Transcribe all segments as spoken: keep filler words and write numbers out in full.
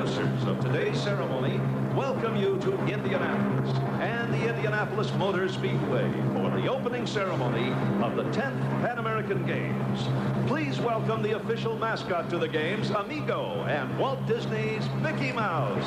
announcers of today's ceremony welcome you to Indianapolis and the Indianapolis Motor Speedway for the opening ceremony of the tenth Pan American Games. Please welcome the official mascot to the games, Amigo, and Walt Disney's Mickey Mouse.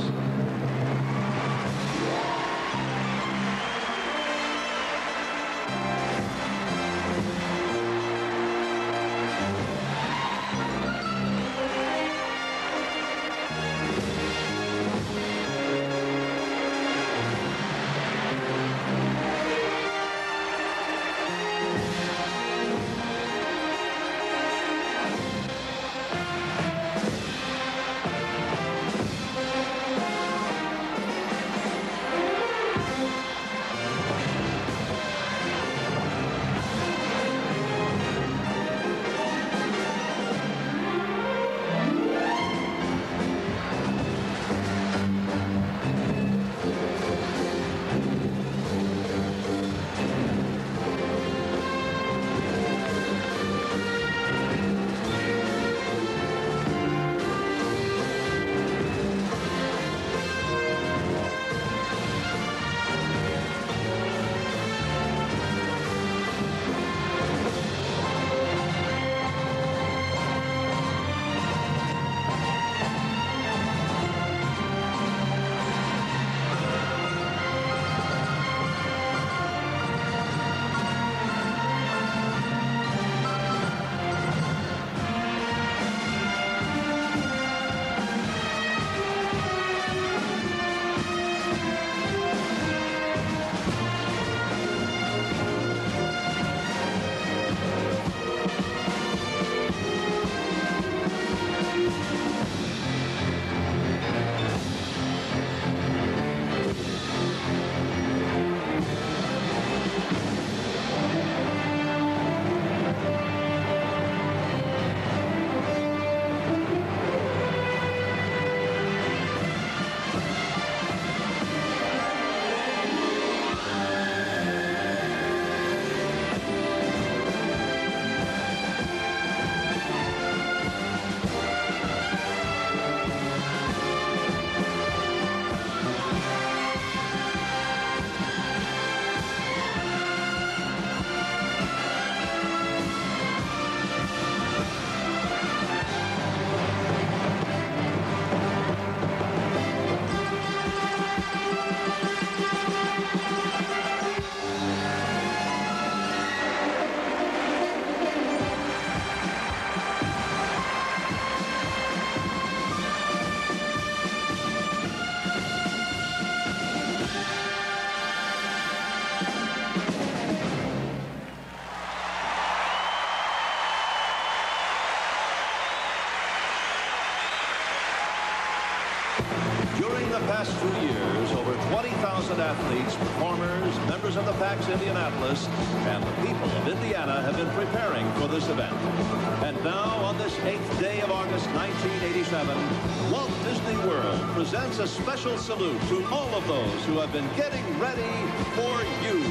During the past two years, over twenty thousand athletes, performers, members of the PAX Indianapolis, and the people of Indiana have been preparing for this event. And now, on this eighth day of August nineteen eighty-seven, Walt Disney World presents a special salute to all of those who have been getting ready for you.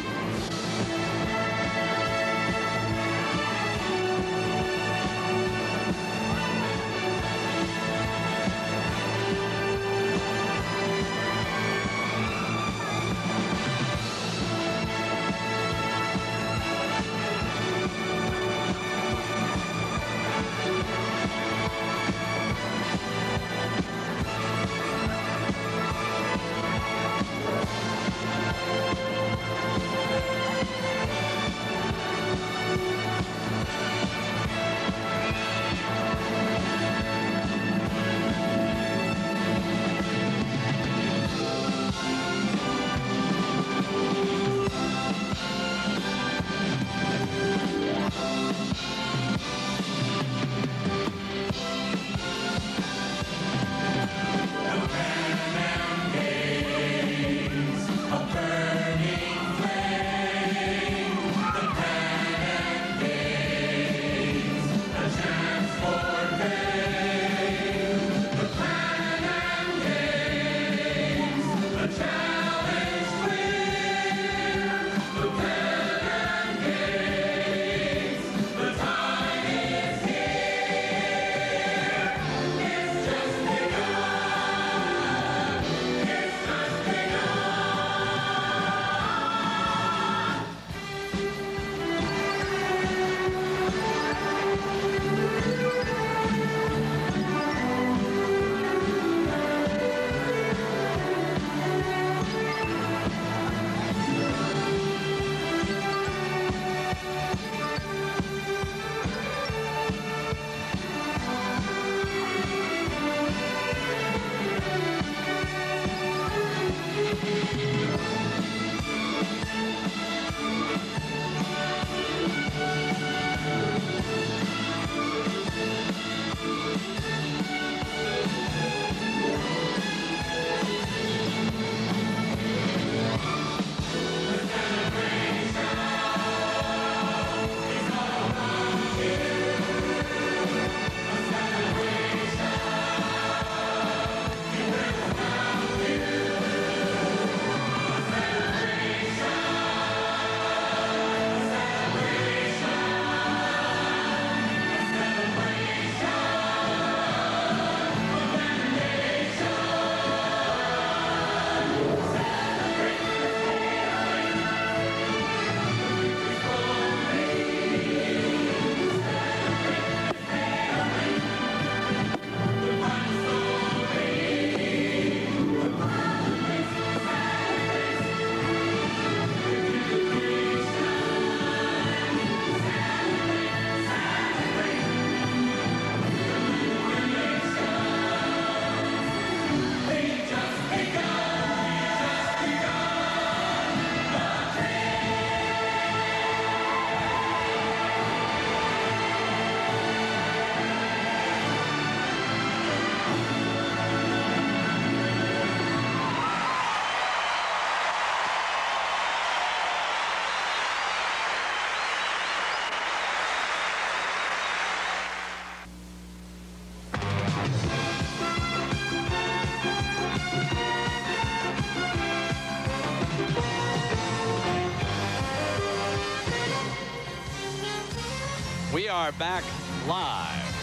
are back live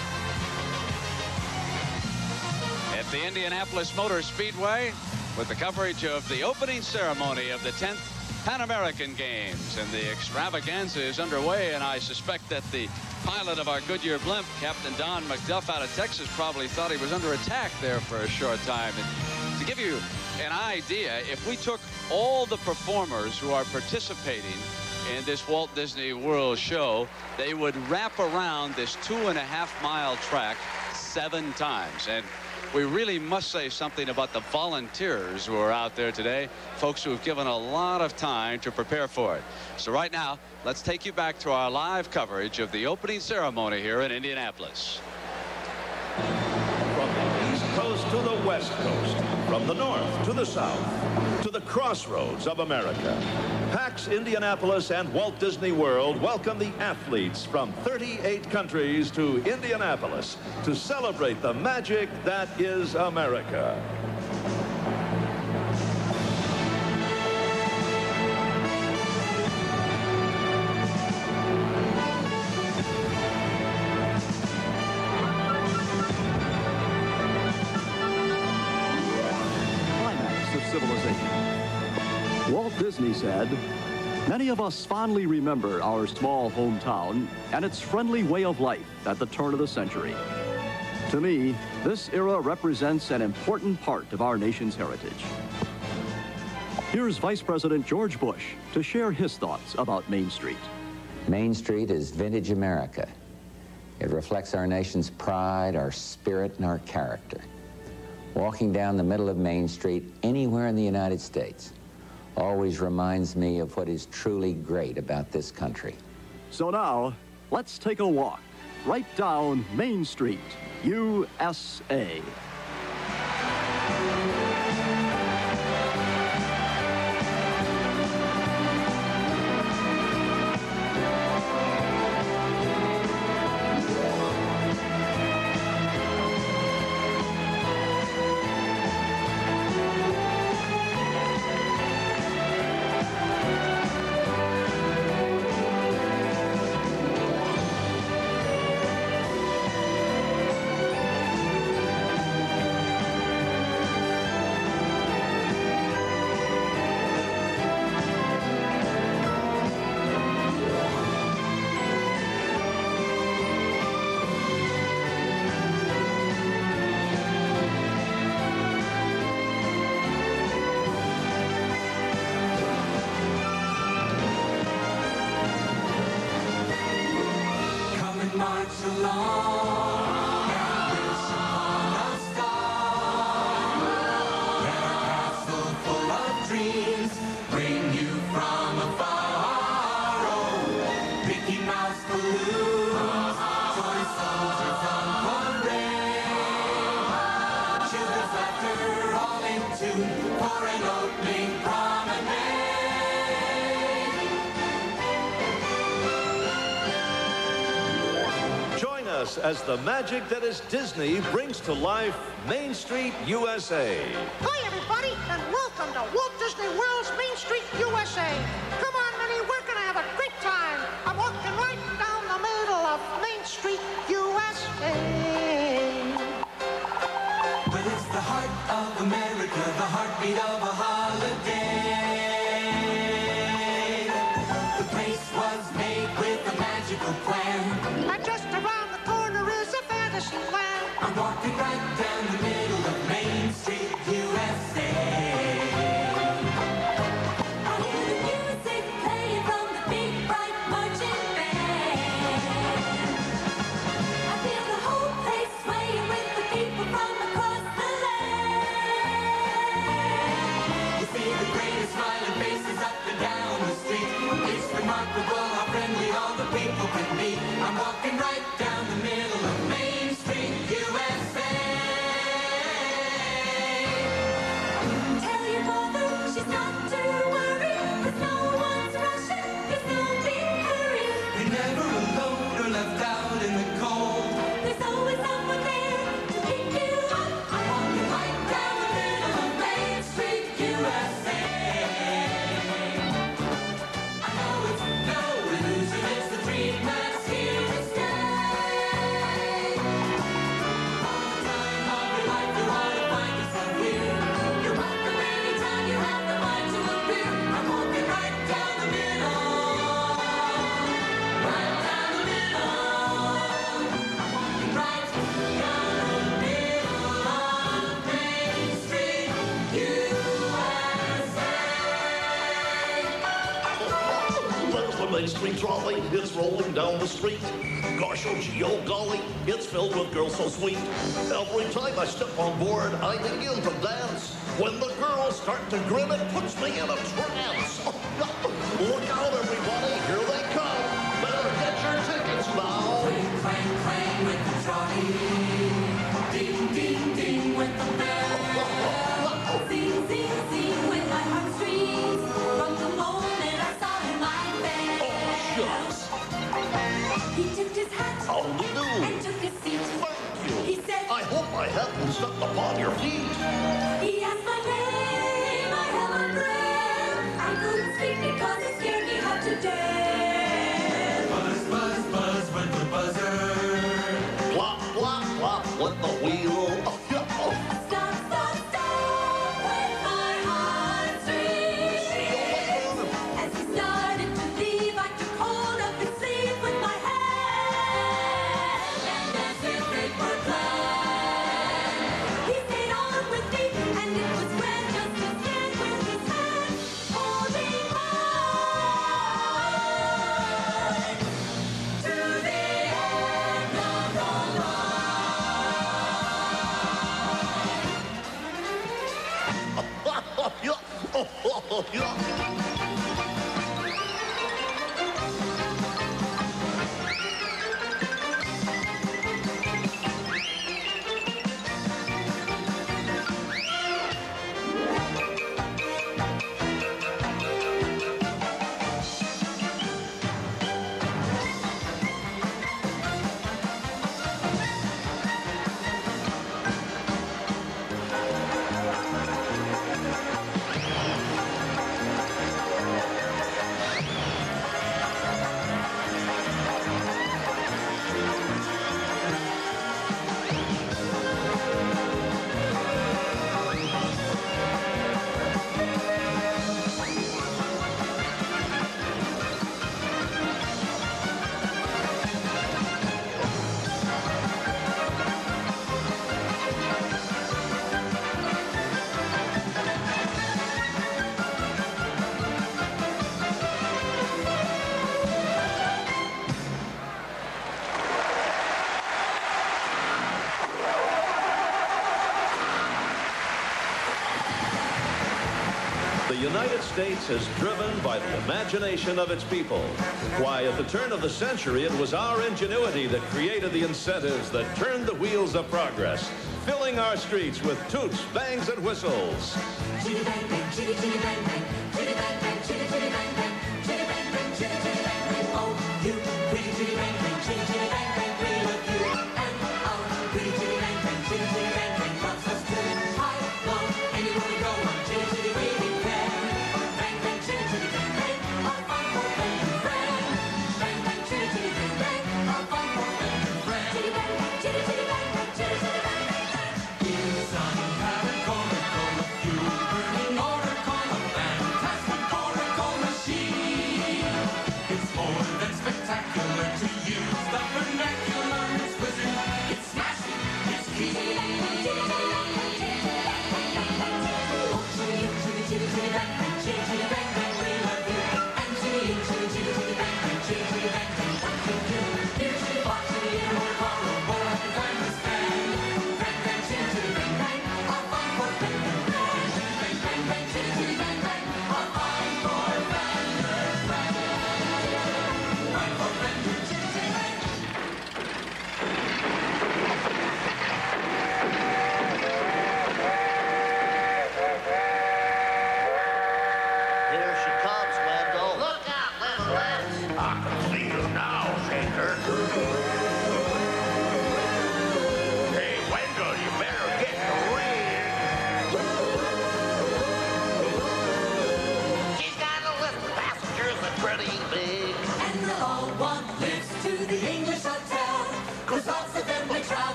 at the Indianapolis Motor Speedway with the coverage of the opening ceremony of the tenth Pan American Games. And the extravaganza is underway, and I suspect that the pilot of our Goodyear blimp, Captain Don McDuff out of Texas, probably thought he was under attack there for a short time. And to give you an idea, if we took all the performers who are participating in this Walt Disney World show, they would wrap around this two and a half mile track seven times. And we really must say something about the volunteers who are out there today, folks who have given a lot of time to prepare for it. So right now, let's take you back to our live coverage of the opening ceremony here in Indianapolis. From the East Coast to the West Coast, from the North to the South, to the crossroads of America, PAX Indianapolis and Walt Disney World welcome the athletes from thirty-eight countries to Indianapolis to celebrate the magic that is America. Walt Disney said, "Many of us fondly remember our small hometown and its friendly way of life at the turn of the century. To me, this era represents an important part of our nation's heritage." Here's Vice President George Bush to share his thoughts about Main Street. Main Street is vintage America. It reflects our nation's pride, our spirit, and our character. Walking down the middle of Main Street anywhere in the United States always reminds me of what is truly great about this country. So now, let's take a walk right down Main Street, U S A. As the magic that is Disney brings to life Main Street, U S A. Hi, everybody, and welcome to Walt Disney World's Main Street, U S A. Come on, Minnie, we're going to have a great time. I'm walking right down the middle of Main Street, U S A. Well, it's the heart of America, the heartbeat of a holiday. The place was made with a magical plan. And just around the corner is a fantasy land. I'm walking right down the middle of Main Street, U S A. I hear the music playing from the big bright marching band. I feel the whole place swaying with the people from across the land. You see the greatest smiling faces up and down the street. It's remarkable how friendly all the people can be. I'm walking right down the middle of Main Street, U S A. Main Street trolley, it's rolling down the street. Gosh, oh gee, oh golly, it's filled with girls so sweet. Every time I step on board, I begin to dance. When the girls start to grin, it puts me in a trance. Look out, everybody, here they come. Better get your tickets now. Clang, clang, clang with the trolley. Ding, ding, ding with the bell. Sing, sing, sing with my heartstrings. From the moment I saw him, I fell. Oh, shucks. He tipped his hat How do you do? and took a seat. Thank you. He said, I hope I haven't stepped upon your feet. he asked my name, I held my breath. I couldn't speak because it scared me half to death. Buzz, buzz, buzz with the buzzer. Plop, plop, plop with the wheel. Stop, stop, stop with my heartstrings. As he started to leave, I took hold of his sleeve with my hand. And as if it were planned, he stayed on with me, and it was grand just to stand with his hand holding mine to the end of the line. Yeah. The United States is driven by the imagination of its people. Why, at the turn of the century, it was our ingenuity that created the incentives that turned the wheels of progress, filling our streets with toots, bangs, and whistles. Chitty bang bang, chitty chitty bang bang, chitty bang bang, chitty chitty bang bang, chitty bang bang, chitty chitty bang bang. Oh, you pretty chitty bang bang, chitty chitty bang bang, we love you. And our pretty chitty bang bang, chitty chitty bang bang loves us too. High, low, anywhere we go, on chitty chitty we declare. Bang bang, chitty chitty bang bang, our fun for band and friend. Bang bang, chitty chitty bang bang, our fun for band and friend. Chitty bang bang, chitty chitty bang bang, chitty chitty bang bang bang. Here's some Coca-Cola, you burning order, call a fantastic Coca-Cola machine. It's more than spectacular to use the vernacular.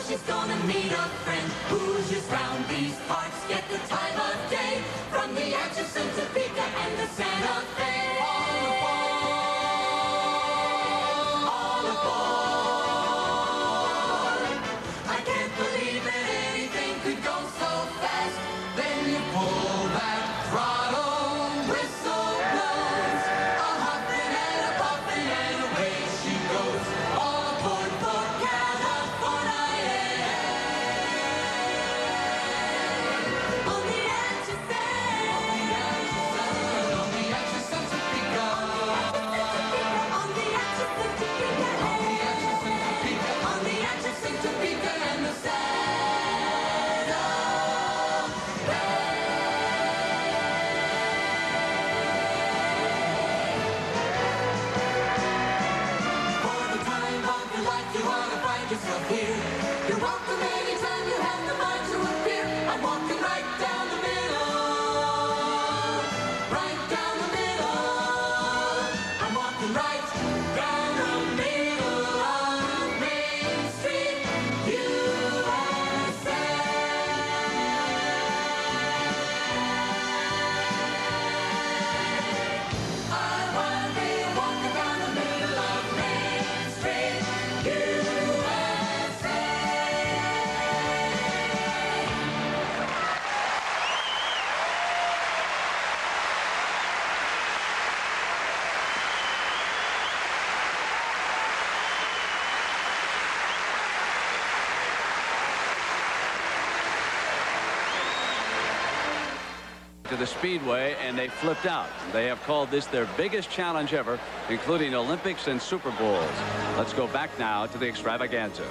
she's gonna meet a friend. Hoosiers round these parts get the time of day from the Atchison, Topeka, and the Santa Fe. All aboard! All aboard! I can't believe that anything could go so fast. Then you pull that throttle, whistle blows, a hopping and a popping, and away she goes. All aboard for California. On the Atchison, on the Atchison, Topeka, on the Atchison, Topeka, on the Atchison, Topeka, on the Atchison, Topeka, and the Santa Fe. For the time of your life, you ought to find yourself here. You're welcome anytime you have the mind to appear. I'm walking right down the middle, right down the middle. I'm walking right down the middle of Main Street, U S A. I wanna be walking down the middle of Main Street, U S A. To the Speedway, and they flipped out. They have called this their biggest challenge ever, including Olympics and Super Bowls. Let's go back now to the extravaganza.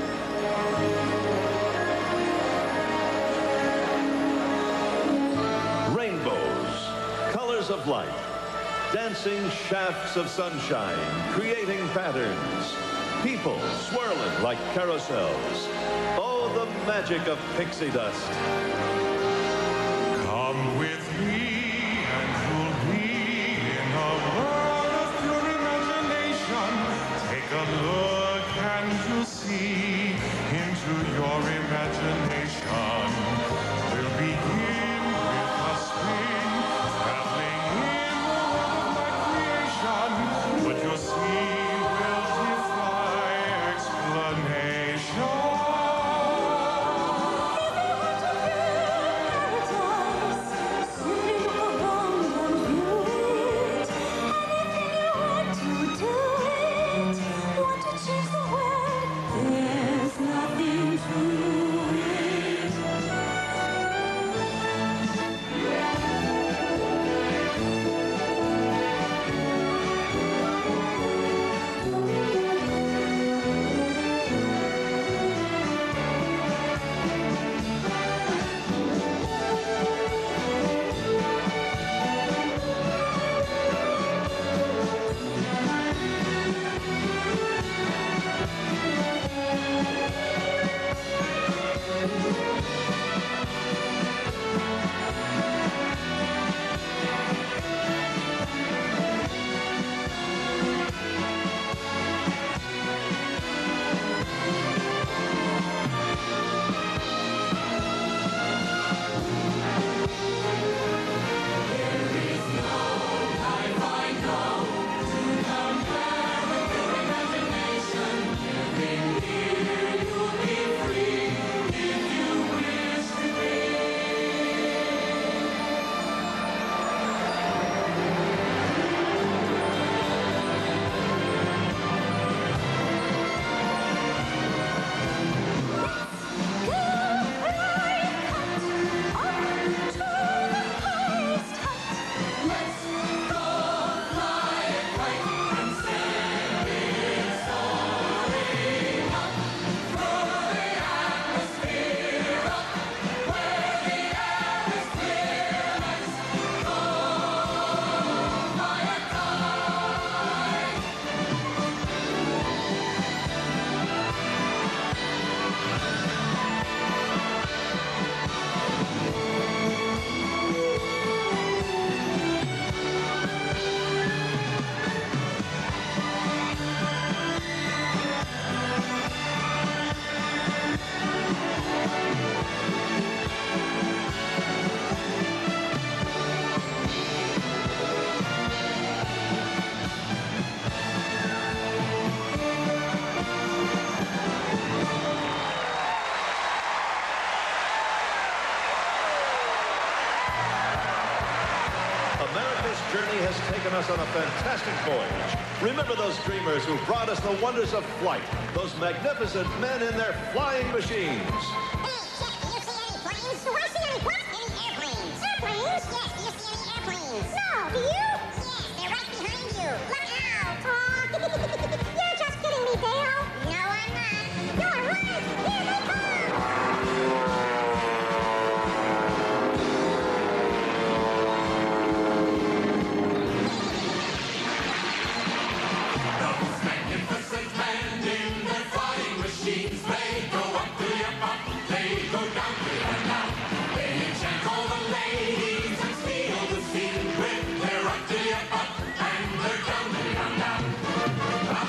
Rainbows, colors of light, dancing shafts of sunshine, creating patterns, people swirling like carousels. Oh, the magic of pixie dust. Come with me and you'll be in a world of pure imagination. Take a look and you'll see into your imagination. We'll begin with a spin, traveling in the world of my creation. What you'll see will defy explanation. There's nothing to it. a fantastic voyage. Remember those dreamers who brought us the wonders of flight, those magnificent men in their flying machines. Hey, Chick, do you see any planes? Do I see any what? Any airplanes. Airplanes? Yes, do you see any airplanes? No, do you? Yes, they're right behind you. Look out, Tom. You're just kidding me, Dale. No, I'm not. You're right. Here they come. Up, and they're down, down, down.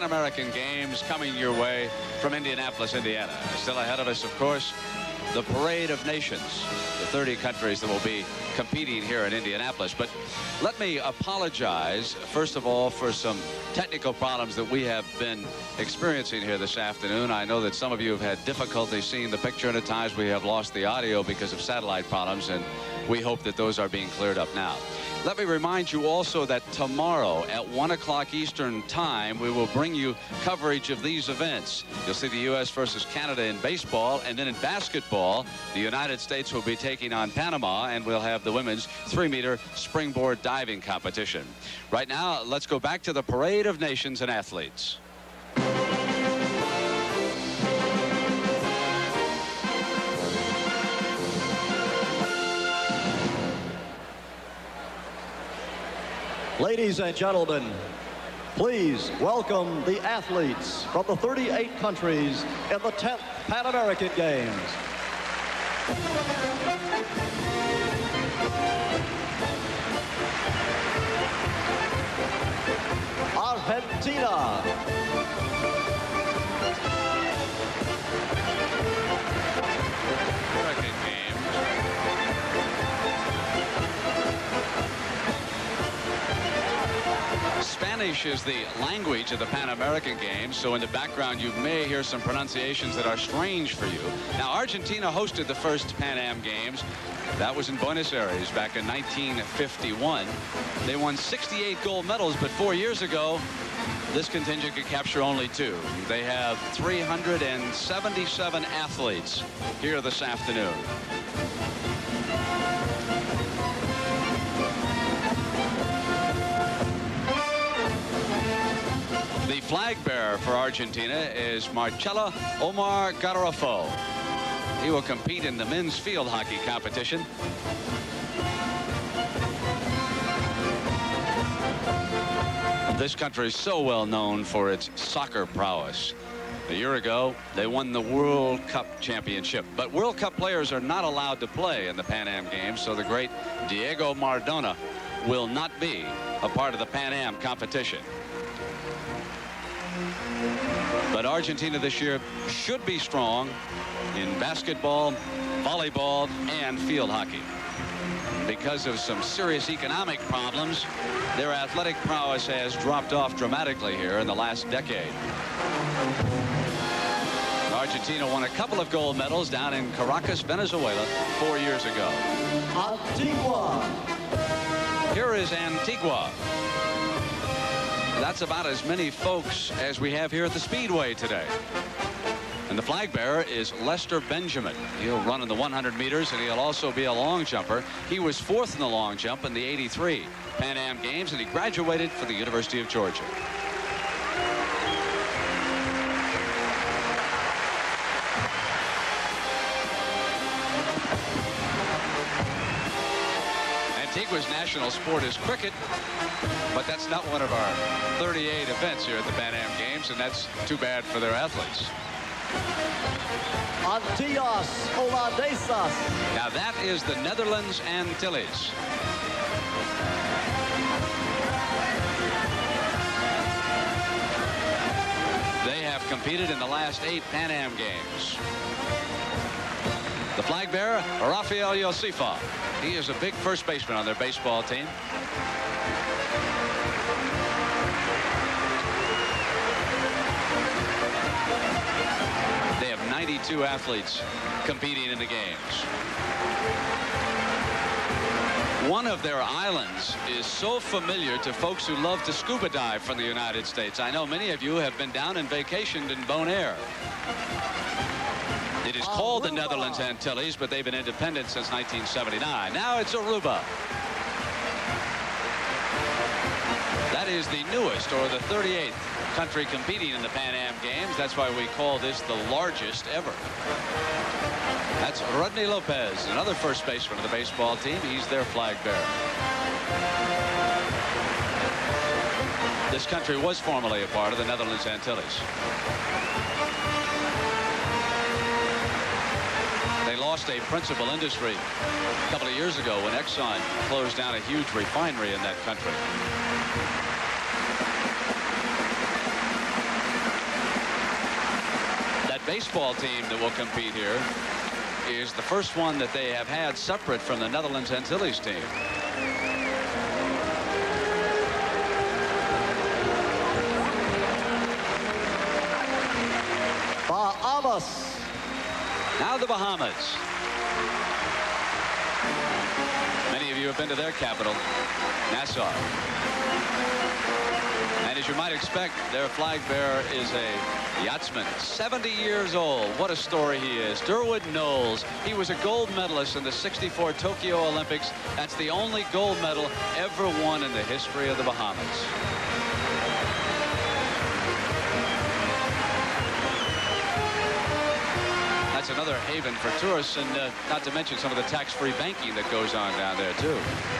Pan American Games coming your way from Indianapolis, Indiana. Still ahead of us, of course, the Parade of Nations, the thirty countries that will be competing here in Indianapolis. But let me apologize, first of all, for some technical problems that we have been experiencing here this afternoon. I know that some of you have had difficulty seeing the picture, and at times we have lost the audio because of satellite problems, and we hope that those are being cleared up now. Let me remind you also that tomorrow at one o'clock Eastern Time, we will bring you coverage of these events. You'll see the U S versus Canada in baseball, and then in basketball, the United States will be taking on Panama, and we'll have the women's three-meter springboard diving competition. Right now, let's go back to the Parade of Nations and Athletes. Ladies and gentlemen, please welcome the athletes from the thirty-eight countries in the tenth Pan American Games. Argentina. American Games. Spanish is the language of the Pan American Games, so in the background you may hear some pronunciations that are strange for you. Now, Argentina hosted the first Pan Am Games. That was in Buenos Aires back in nineteen fifty-one. They won sixty-eight gold medals, but four years ago, this contingent could capture only two. They have three hundred seventy-seven athletes here this afternoon. The flag bearer for Argentina is Marcelo Omar Garofo. He will compete in the men's field hockey competition. This country is so well known for its soccer prowess. A year ago, they won the World Cup championship. But World Cup players are not allowed to play in the Pan Am Games, so the great Diego Maradona will not be a part of the Pan Am competition. But Argentina this year should be strong in basketball, volleyball, and field hockey. Because of some serious economic problems, their athletic prowess has dropped off dramatically here in the last decade. Argentina won a couple of gold medals down in Caracas, Venezuela, four years ago. Antigua. Here is Antigua. That's about as many folks as we have here at the Speedway today. And the flag bearer is Lester Benjamin. He'll run in the one hundred meters, and he'll also be a long jumper. He was fourth in the long jump in the eighty-three Pan Am Games, and he graduated from the University of Georgia. Antigua's national sport is cricket, but that's not one of our thirty-eight events here at the Pan Am Games, and that's too bad for their athletes. Antillas Holandesas. Now that is the Netherlands Antilles. They have competed in the last eight Pan Am Games. The flag bearer, Rafael Yosifa. He is a big first baseman on their baseball team. They have ninety-two athletes competing in the games. One of their islands is so familiar to folks who love to scuba dive from the United States. I know many of you have been down and vacationed in Bonaire. It is called the Netherlands Antilles, but they've been independent since nineteen seventy-nine. Now it's Aruba. That is the newest, or the thirty-eighth country competing in the Pan Am Games. That's why we call this the largest ever. That's Rodney Lopez, another first baseman of the baseball team. He's their flag bearer. This country was formerly a part of the Netherlands Antilles. They lost a principal industry a couple of years ago when Exxon closed down a huge refinery in that country. baseball team that will compete here is the first one that they have had separate from the Netherlands Antilles team. Bahamas. Now the Bahamas. Many of you have been to their capital, Nassau. And as you might expect, their flag bearer is a yachtsman, seventy years old. What a story he is. Derwood Knowles. He was a gold medalist in the sixty-four Tokyo Olympics. That's the only gold medal ever won in the history of the Bahamas. That's another haven for tourists, and uh, not to mention some of the tax-free banking that goes on down there, too.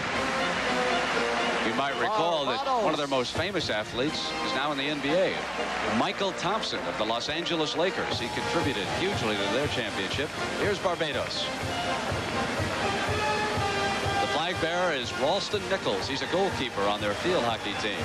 You might recall that one of their most famous athletes is now in the N B A. Michael Thompson of the Los Angeles Lakers. He contributed hugely to their championship. Here's Barbados. The flag bearer is Ralston Nichols. He's a goalkeeper on their field hockey team.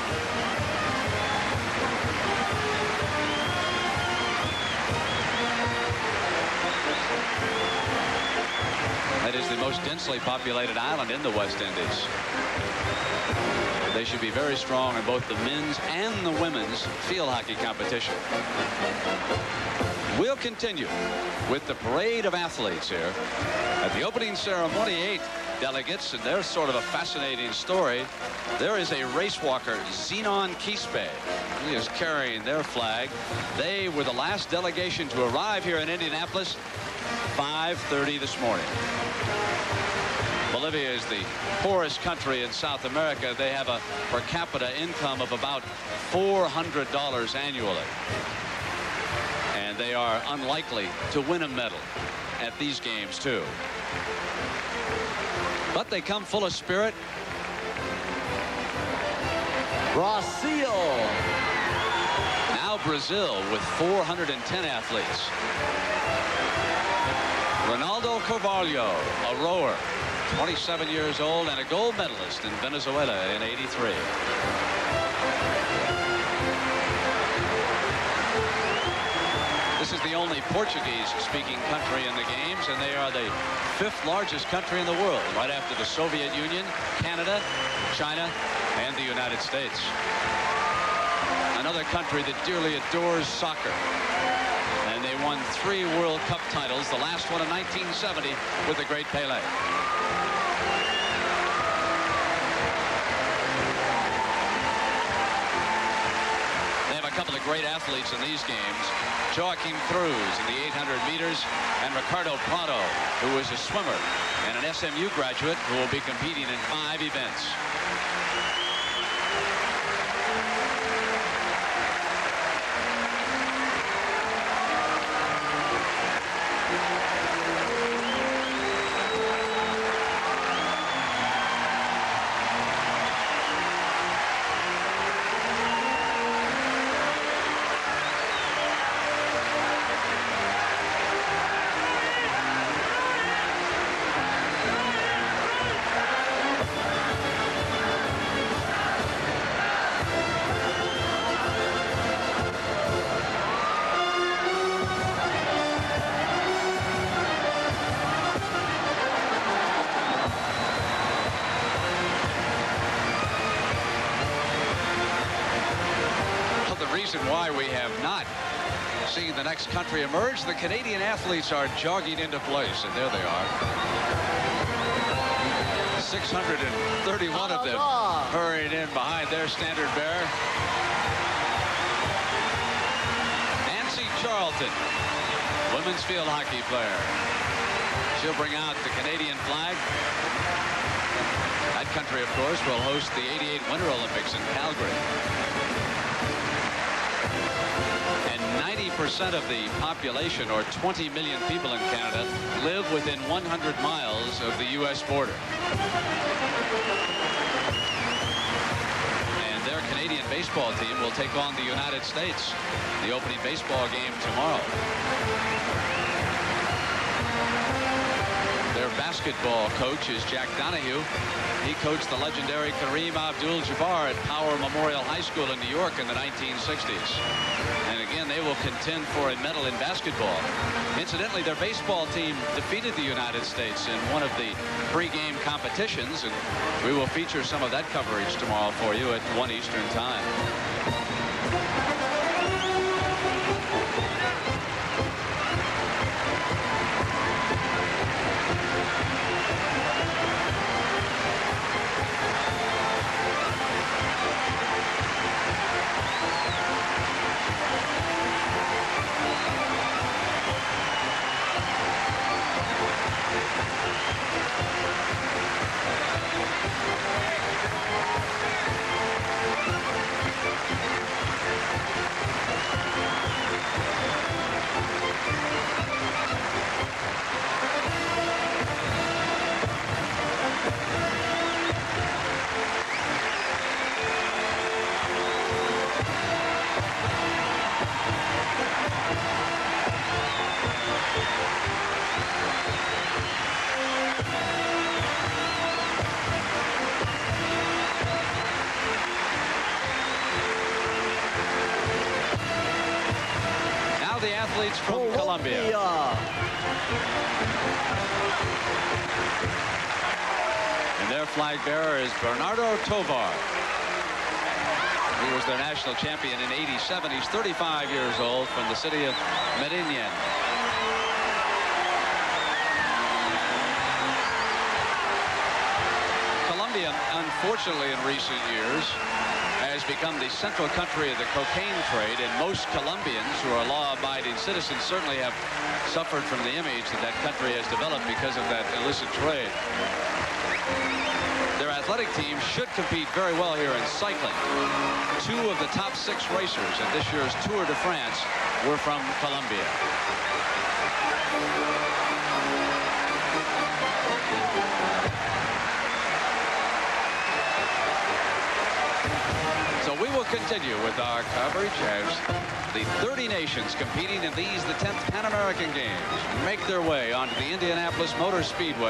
That is the most densely populated island in the West Indies. They should be very strong in both the men's and the women's field hockey competition. We'll continue with the parade of athletes here. At the opening ceremony, eight delegates, and they're sort of a fascinating story. There is a race walker, Zenon Quispe. He is carrying their flag. They were the last delegation to arrive here in Indianapolis, five thirty this morning. Bolivia is the poorest country in South America. They have a per capita income of about four hundred dollars annually. And they are unlikely to win a medal at these games, too. But they come full of spirit. Brazil. Now Brazil with four hundred ten athletes. Ronaldo Carvalho, a rower, twenty-seven years old and a gold medalist in Venezuela in eighty-three. This is the only Portuguese-speaking country in the games, and they are the fifth largest country in the world, right after the Soviet Union, Canada, China, and the United States. Another country that dearly adores soccer. And they won three World Cup titles, the last one in nineteen seventy with the great Pelé. They have a couple of great athletes in these games. Joaquim Cruz in the eight hundred meters, and Ricardo Prado, who is a swimmer and an S M U graduate who will be competing in five events. Why we have not seen the next country emerge. The Canadian athletes are jogging into place, and there they are. six hundred thirty-one of them hurrying in behind their standard bearer. Nancy Charlton, women's field hockey player. She'll bring out the Canadian flag. That country, of course, will host the eighty-eight Winter Olympics in Calgary. ninety percent of the population, or twenty million people in Canada, live within one hundred miles of the U S border. And their Canadian baseball team will take on the United States, the opening baseball game tomorrow. Their basketball coach is Jack Donahue. He coached the legendary Kareem Abdul-Jabbar at Power Memorial High School in New York in the nineteen sixties. And again, they will contend for a medal in basketball. Incidentally, their baseball team defeated the United States in one of the pregame competitions, and we will feature some of that coverage tomorrow for you at one Eastern time. Athletes from Colombia. And their flag bearer is Bernardo Tovar. He was their national champion in eighty-seven. He's thirty-five years old, from the city of Medellin. Colombia, unfortunately, in recent years, has become the central country of the cocaine trade, and most Colombians who are law-abiding citizens certainly have suffered from the image that that country has developed because of that illicit trade. Their athletic team should compete very well here in cycling. Two of the top six racers at this year's Tour de France were from Colombia. We will continue with our coverage as the thirty nations competing in these, the tenth Pan American Games, make their way onto the Indianapolis Motor Speedway.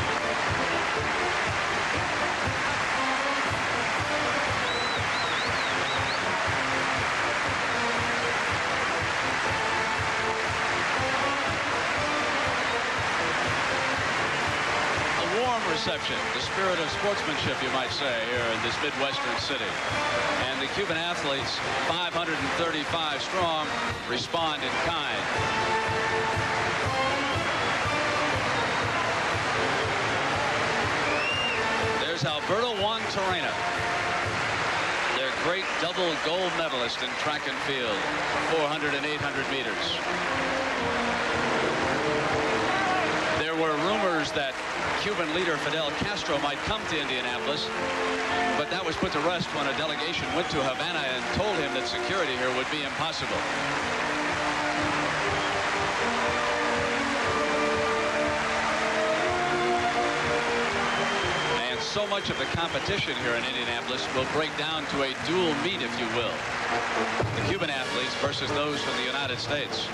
Reception, the spirit of sportsmanship, you might say, here in this Midwestern city. And the Cuban athletes, five hundred thirty-five strong, respond in kind. There's Alberto Juan Terrena, their great double gold medalist in track and field, four hundred and eight hundred meters. There were rumors that Cuban leader Fidel Castro might come to Indianapolis, but that was put to rest when a delegation went to Havana and told him that security here would be impossible. And so much of the competition here in Indianapolis will break down to a dual meet, if you will. The Cuban athletes versus those from the United States.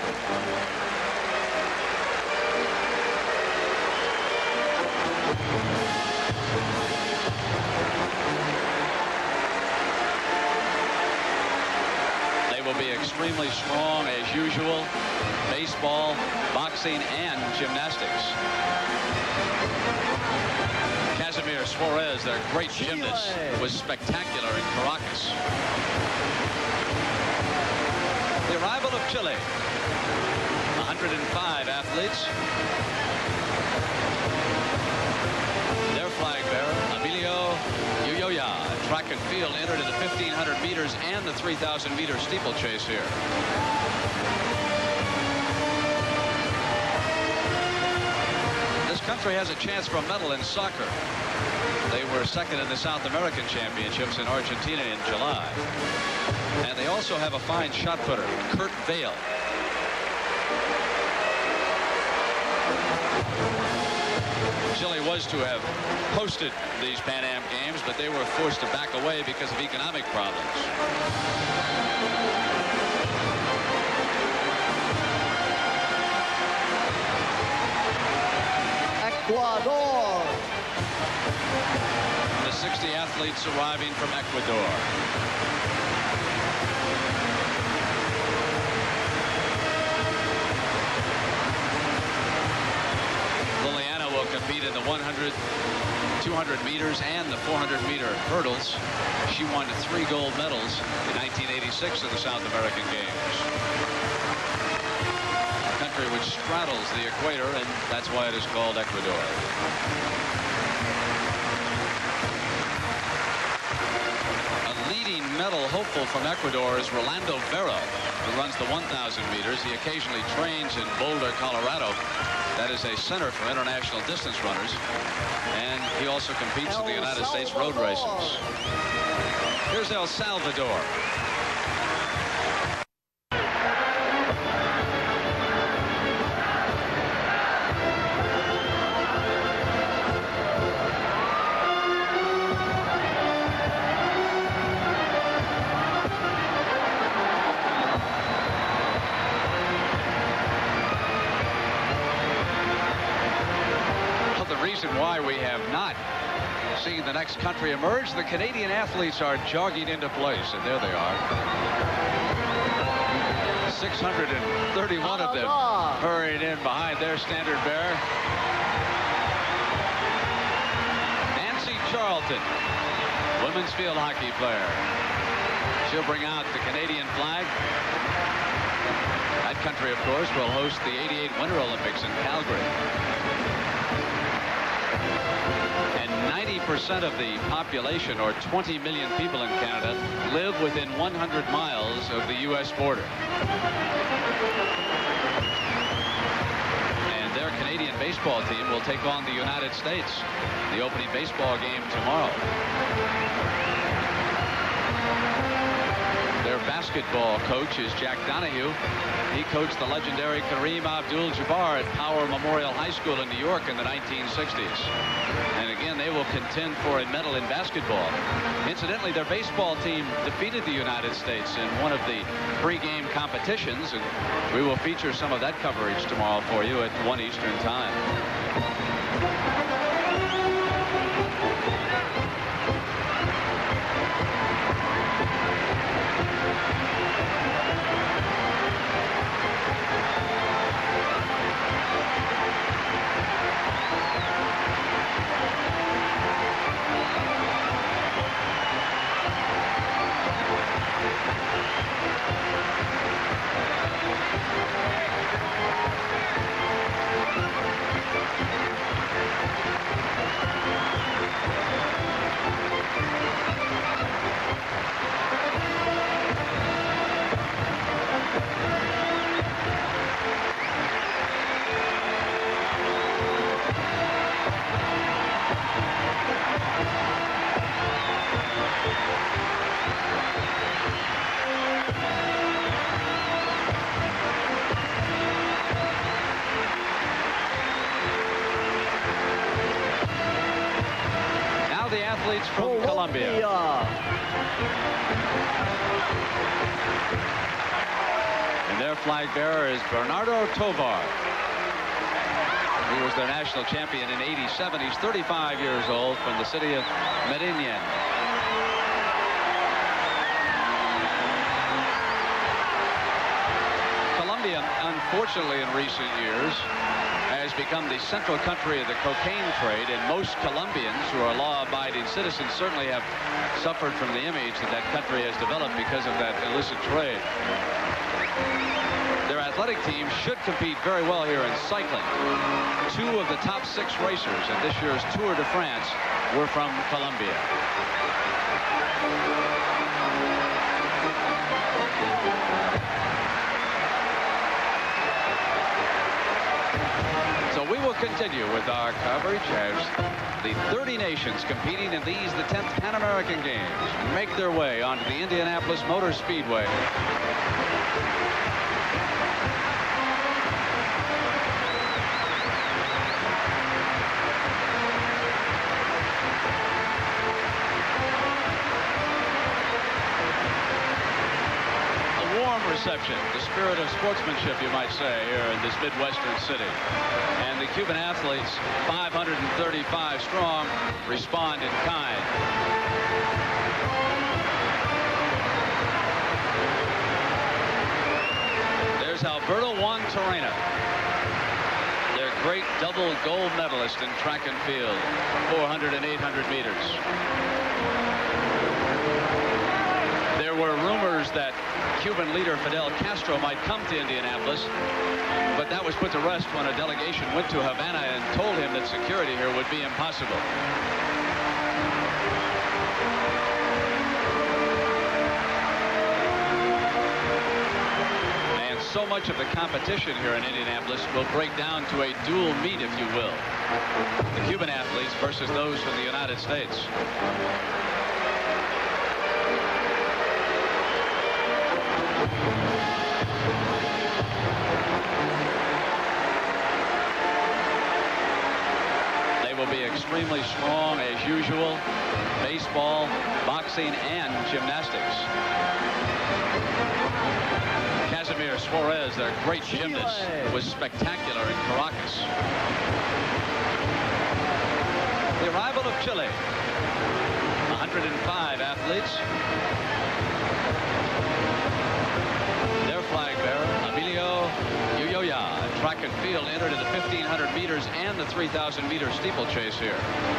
They will be extremely strong as usual. Baseball, boxing, and gymnastics. Casimir Suarez, their great gymnast, was spectacular in Caracas. The arrival of Chile. one hundred five athletes. Their flag bearer, Emilio Ulloa, track and field, entered in the fifteen hundred meters and the three thousand meter steeplechase here. This country has a chance for a medal in soccer. They were second in the South American Championships in Argentina in July. And they also have a fine shot putter, Kurt Vale. Chile was to have hosted these Pan Am Games, but they were forced to back away because of economic problems. the athletes arriving from Ecuador. Liliana will compete in the one hundred, two hundred meters and the four hundred meter hurdles. She won three gold medals in nineteen eighty-six in the South American Games. A country which straddles the equator, and that's why it is called Ecuador. A leading medal hopeful from Ecuador is Rolando Vera, who runs the one thousand meters. He occasionally trains in Boulder, Colorado. That is a center for international distance runners. And he also competes in the United States road races. Here's El Salvador. Why we have not seen the next country emerge. The Canadian athletes are jogging into place, and there they are. six hundred thirty-one of them hurried in behind their standard bearer. Nancy Charlton, women's field hockey player. She'll bring out the Canadian flag. That country, of course, will host the eighty-eight Winter Olympics in Calgary. ninety percent of the population, or twenty million people in Canada, live within one hundred miles of the U S border. And their Canadian baseball team will take on the United States, the opening baseball game tomorrow. Their basketball coach is Jack Donahue. He coached the legendary Kareem Abdul-Jabbar at Power Memorial High School in New York in the nineteen sixties. And again, they will contend for a medal in basketball. Incidentally, their baseball team defeated the United States in one of the pregame competitions, and we will feature some of that coverage tomorrow for you at one Eastern time. From Colombia. And their flag bearer is Bernardo Tovar. He was their national champion in eighty-seven. He's thirty-five years old, from the city of Medellin. Colombia, unfortunately, in recent years, has become the central country of the cocaine trade, and most Colombians who are law-abiding citizens certainly have suffered from the image that that country has developed because of that illicit trade. Their athletic team should compete very well here in cycling. Two of the top six racers at this year's Tour de France were from Colombia. We will continue with our coverage as the thirty nations competing in these, the tenth Pan American Games, make their way onto the Indianapolis Motor Speedway. A warm reception reception, the spirit of sportsmanship, you might say, here in this Midwestern city. And the Cuban athletes, five hundred thirty-five strong, respond in kind. There's Alberto Juan Terrena, their great double gold medalist in track and field, four hundred and eight hundred meters. There were rumors that Cuban leader Fidel Castro might come to Indianapolis, but that was put to rest when a delegation went to Havana and told him that security here would be impossible. And so much of the competition here in Indianapolis will break down to a dual meet, if you will. The Cuban athletes versus those from the United States. They will be extremely strong as usual. Baseball, boxing, and gymnastics. Casimir Suarez, their great gymnast, was spectacular in Caracas. The arrival of Chile. one hundred five athletes. Their flag bearer, Emilio Ulloa, track and field, entered in the fifteen hundred meters and the three thousand meter steeplechase here.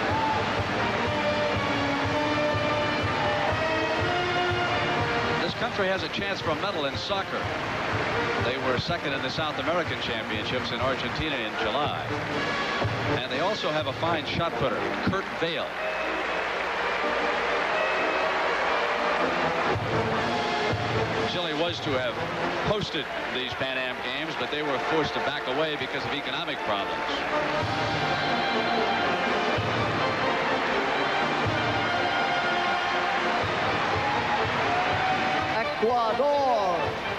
This country has a chance for a medal in soccer. They were second in the South American Championships in Argentina in July. And they also have a fine shot putter, Kurt Vale. Chile was to have hosted these Pan Am Games, but they were forced to back away because of economic problems. Ecuador.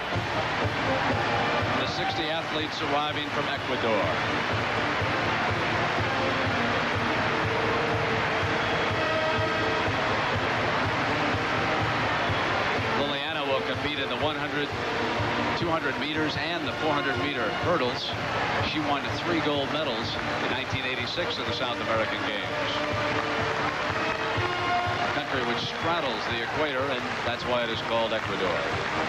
The sixty athletes arriving from Ecuador. Liliana will compete in the one hundred, two hundred meters and the four hundred meter hurdles. She won three gold medals in nineteen eighty-six in the South American Games. A country which straddles the equator, and that's why it is called Ecuador.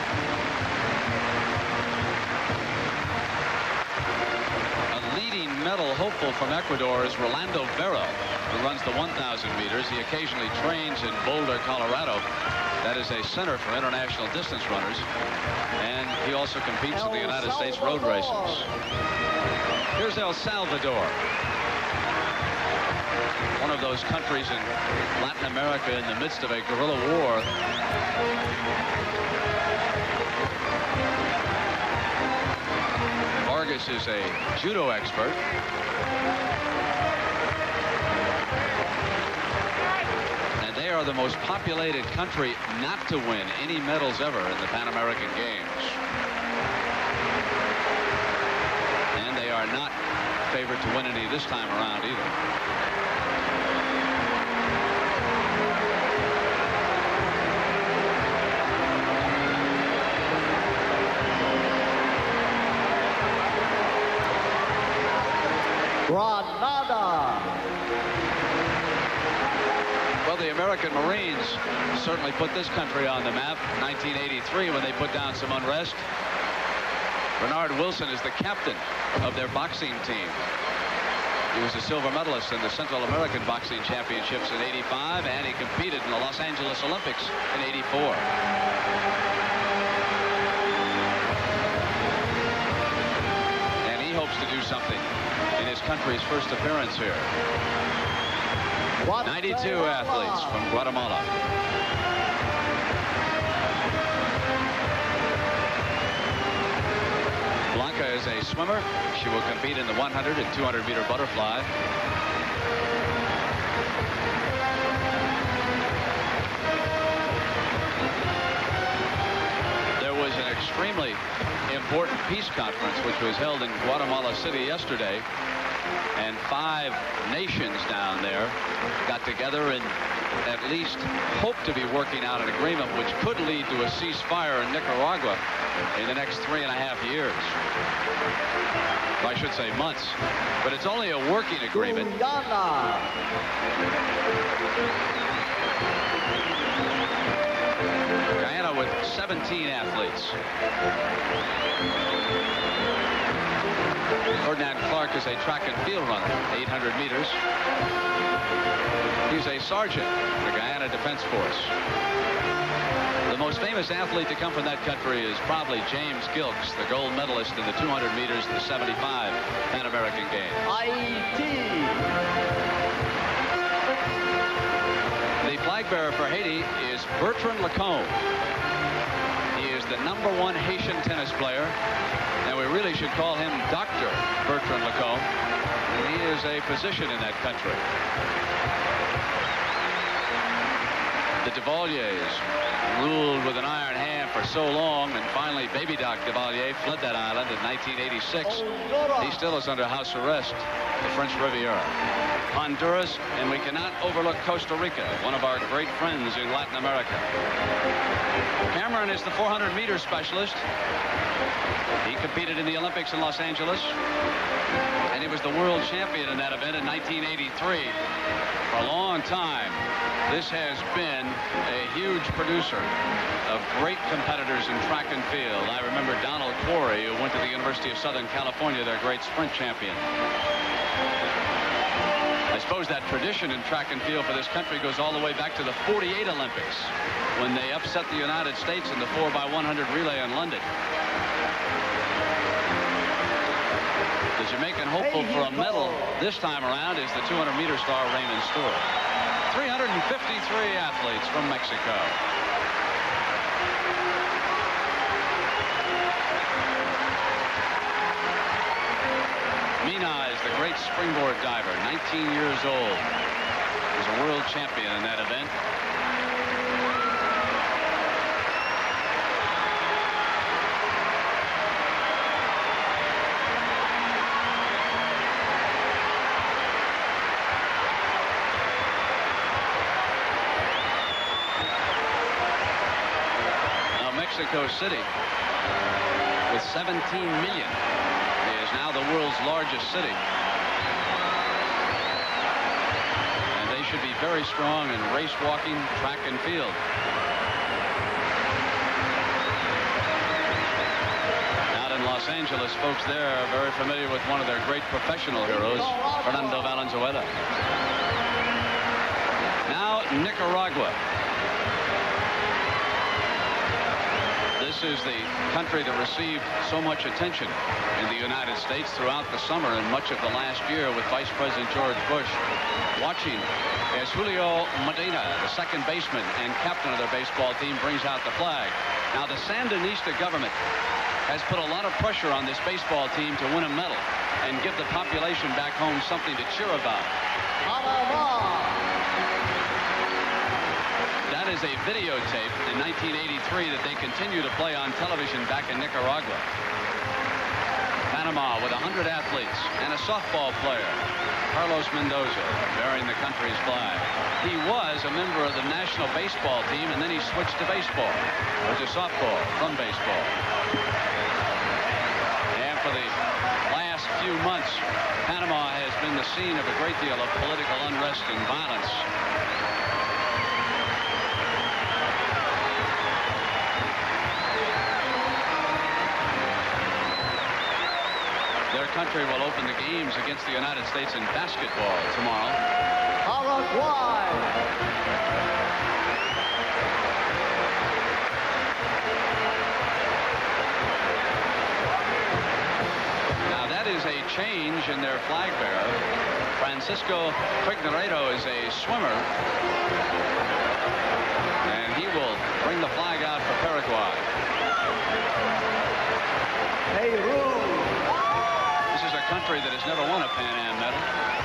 A leading medal hopeful from Ecuador is Rolando Vera, who runs the one thousand meters. He occasionally trains in Boulder, Colorado. That is a center for international distance runners. And he also competes in the United States road races. Here's El Salvador. One of those countries in Latin America in the midst of a guerrilla war. Vargas is a judo expert. And they are the most populated country not to win any medals ever in the Pan American Games. And they are not favored to win any this time around either. Granada. Well, the American Marines certainly put this country on the map in nineteen eighty-three when they put down some unrest. Bernard Wilson is the captain of their boxing team. He was a silver medalist in the Central American Boxing Championships in eighty-five, and he competed in the Los Angeles Olympics in eighty-four. And he hopes to do something in his country's first appearance here. ninety-two athletes from Guatemala. Blanca is a swimmer. She will compete in the one hundred and two hundred meter butterfly. There was an extremely important peace conference which was held in Guatemala City yesterday, and five nations down there got together and at least hope to be working out an agreement which could lead to a ceasefire in Nicaragua in the next three and a half years. I should say months, but it's only a working agreement. Guyana. Guyana with seventeen athletes. Ferdinand Clark is a track and field runner, eight hundred meters. He's a sergeant in the Guyana Defense Force. The most famous athlete to come from that country is probably James Gilkes, the gold medalist in the two hundred meters in the seventy-five Pan American Games. Haiti. The flag bearer for Haiti is Bertrand Lacombe. He is the number one Haitian tennis player, and we really should call him Doctor Bertrand Lacombe. He is a physician in that country. The Duvaliers ruled with an iron hand for so long, and finally Baby Doc Duvalier fled that island in nineteen eighty-six. He still is under house arrest, the French Riviera. Honduras, and we cannot overlook Costa Rica, one of our great friends in Latin America. Cameron is the four hundred meter specialist. He competed in the Olympics in Los Angeles, and he was the world champion in that event in nineteen eighty-three. For a long time, this has been a huge producer of great competitors in track and field. I remember Donald Quarry, who went to the University of Southern California, their great sprint champion. I suppose that tradition in track and field for this country goes all the way back to the forty-eight Olympics, when they upset the United States in the four by one hundred relay in London. The Jamaican hopeful for a medal this time around is the two hundred meter star Raymond Stewart. three hundred fifty-three athletes from Mexico. Mina is the great springboard diver, nineteen years old. He's a world champion in that event. Mexico City, with seventeen million, is now the world's largest city. And they should be very strong in race walking, track and field. Out in Los Angeles, folks there are very familiar with one of their great professional heroes, Fernando Valenzuela. Now, Nicaragua. This is the country that received so much attention in the United States throughout the summer and much of the last year, with Vice President George Bush watching as Julio Medina, the second baseman and captain of their baseball team, brings out the flag. Now, the Sandinista government has put a lot of pressure on this baseball team to win a medal and give the population back home something to cheer about. That is a videotape in nineteen eighty-three that they continue to play on television back in Nicaragua. Panama with one hundred athletes and a softball player, Carlos Mendoza, bearing the country's flag. He was a member of the national baseball team, and then he switched to baseball, or to softball from baseball. And for the last few months, Panama has been the scene of a great deal of political unrest and violence. Their country will open the games against the United States in basketball tomorrow. Paraguay. Now that is a change in their flag bearer. Francisco Figueiredo is a swimmer, and he will bring the flag out for Paraguay. Peru. This is a country that has never won a Pan Am medal.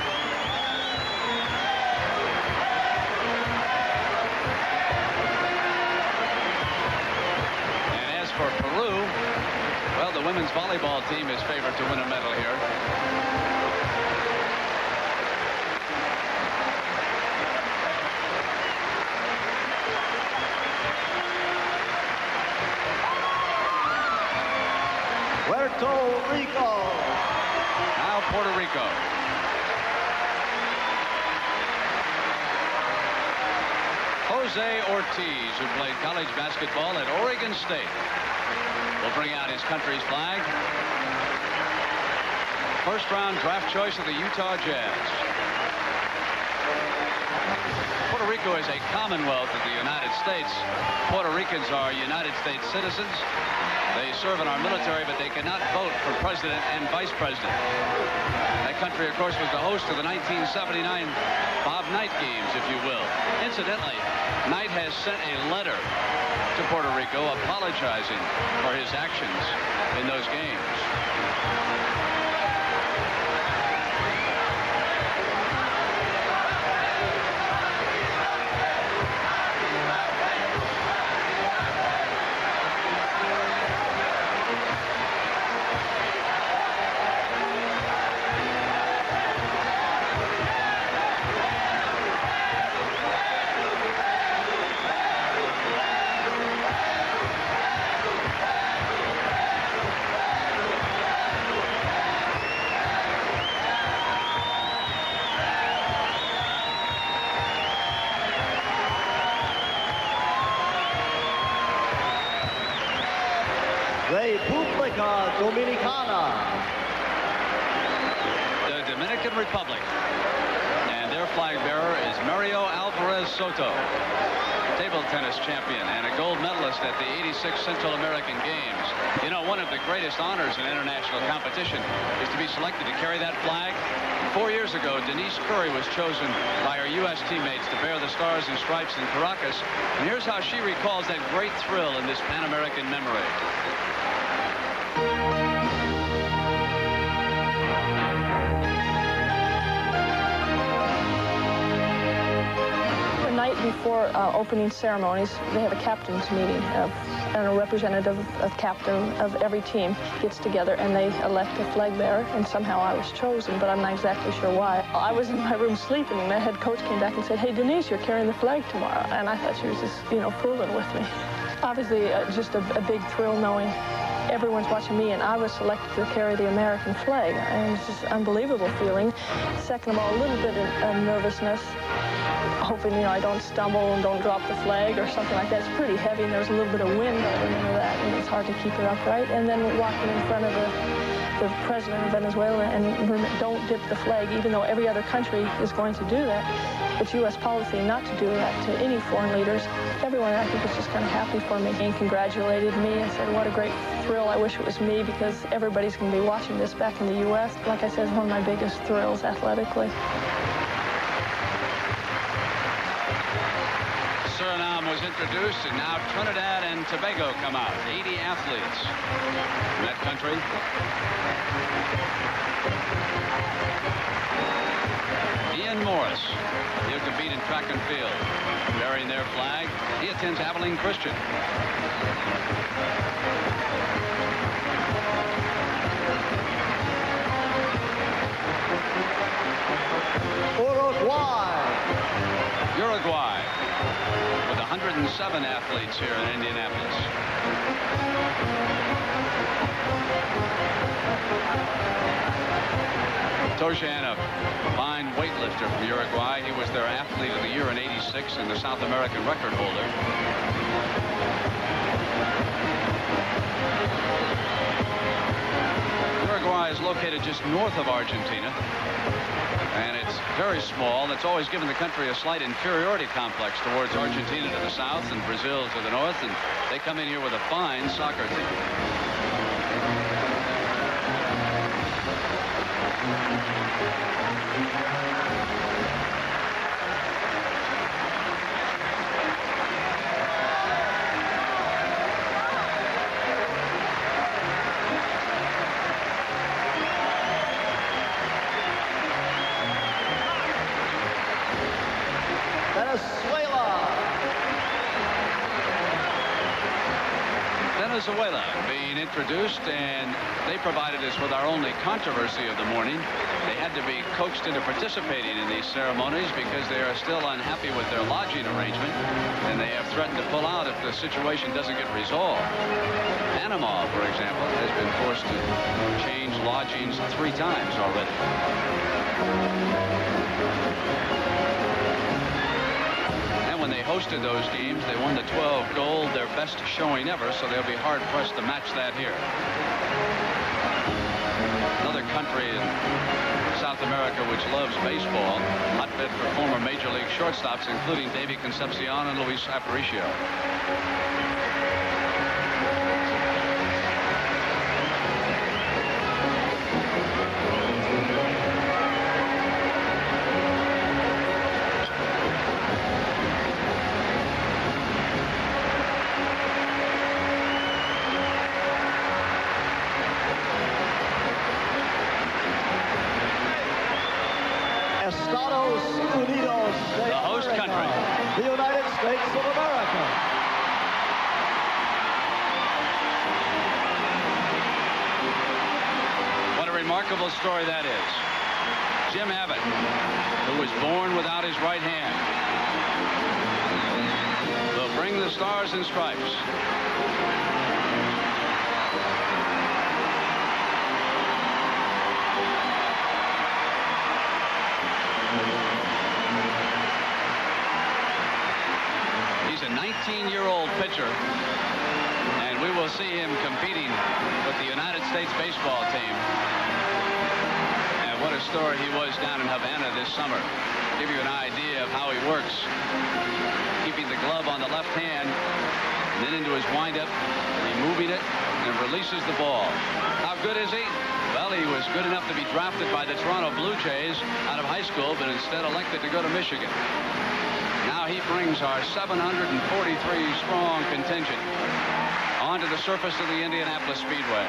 And as for Peru, well, the women's volleyball team is favored to win a medal here. Puerto Rico. Jose Ortiz, who played college basketball at Oregon State, will bring out his country's flag. First round draft choice of the Utah Jazz. Puerto Rico is a commonwealth of the United States. Puerto Ricans are United States citizens. They serve in our military, but they cannot vote for president and vice president. That country, of course, was the host of the nineteen seventy-nine Bob Knight games, if you will. Incidentally, Knight has sent a letter to Puerto Rico apologizing for his actions in those games. República Dominicana. The Dominican Republic. And their flag bearer is Mario Alvarez Soto, table tennis champion and a gold medalist at the eighty-six Central American Games. You know, one of the greatest honors in international competition is to be selected to carry that flag. Four years ago, Denise Curry was chosen by her U S teammates to bear the Stars and Stripes in Caracas. And here's how she recalls that great thrill in this Pan American memory. The night before uh, opening ceremonies, they have a captain's meeting, of, and a representative of captain of every team gets together and they elect a flag bearer, and somehow I was chosen, but I'm not exactly sure why. I was in my room sleeping and the head coach came back and said, "Hey, Denise, you're carrying the flag tomorrow." And I thought she was just, you know, fooling with me. Obviously, uh, just a, a big thrill knowing everyone's watching me, and I was selected to carry the American flag. And it's just an unbelievable feeling. Second of all, a little bit of, of nervousness, hoping, you know, I don't stumble and don't drop the flag or something like that. It's pretty heavy, and there's a little bit of wind. I remember that, and it's hard to keep it upright. And then walking in front of the, the president of Venezuela, and don't dip the flag, even though every other country is going to do that. It's U S policy not to do that to any foreign leaders. Everyone, I think, was just kind of happy for me and congratulated me and said, what a great thrill. I wish it was me, because everybody's going to be watching this back in the U S Like I said, it's one of my biggest thrills athletically. Suriname was introduced, and now Trinidad and Tobago come out. eighty athletes from that country. Ian Morris, he'll compete in track and field, bearing their flag. He attends Abilene Christian. Uruguay. Uruguay, with one hundred seven athletes here in Indianapolis. Toshan, a fine weightlifter from Uruguay. He was their athlete of the year in eighty-six and the South American record holder. Uruguay is located just north of Argentina, and it's very small. That's always given the country a slight inferiority complex towards Argentina to the south and Brazil to the north, and they come in here with a fine soccer team. Venezuela being introduced, and they provided us with our only controversy of the morning. They had to be coaxed into participating in these ceremonies because they are still unhappy with their lodging arrangement, and they have threatened to pull out if the situation doesn't get resolved. Panama, for example, has been forced to change lodgings three times already. When they hosted those games, they won the twelve gold, their best showing ever, so they'll be hard-pressed to match that here. Another country in South America which loves baseball, hotbed for former Major League shortstops, including Davey Concepcion and Luis Aparicio. Estados Unidos de The host America, country. the United States of America. What a remarkable story that is. Jim Abbott, who was born without his right hand, will bring the Stars and Stripes. He's a nineteen-year-old pitcher, and we will see him competing with the United States baseball team. And what a story he was down in Havana this summer. Give you an idea of how he works. Keeping the glove on the left hand, and then into his windup, removing it, and releases the ball. How good is he? Well, he was good enough to be drafted by the Toronto Blue Jays out of high school, but instead elected to go to Michigan. Now he brings our seven hundred forty-three strong contingent onto the surface of the Indianapolis Speedway.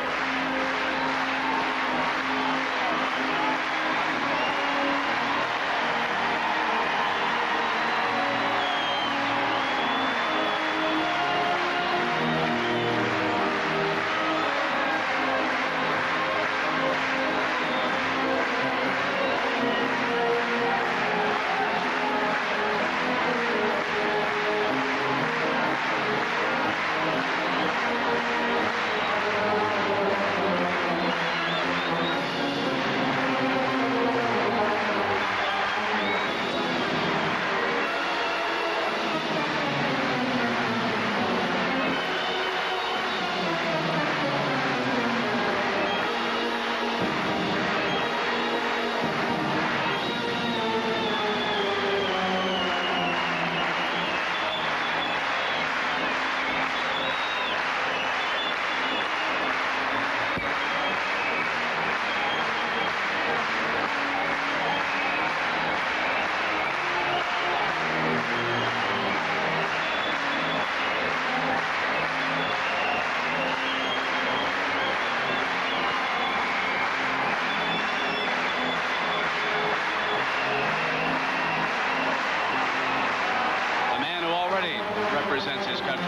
Represents his country.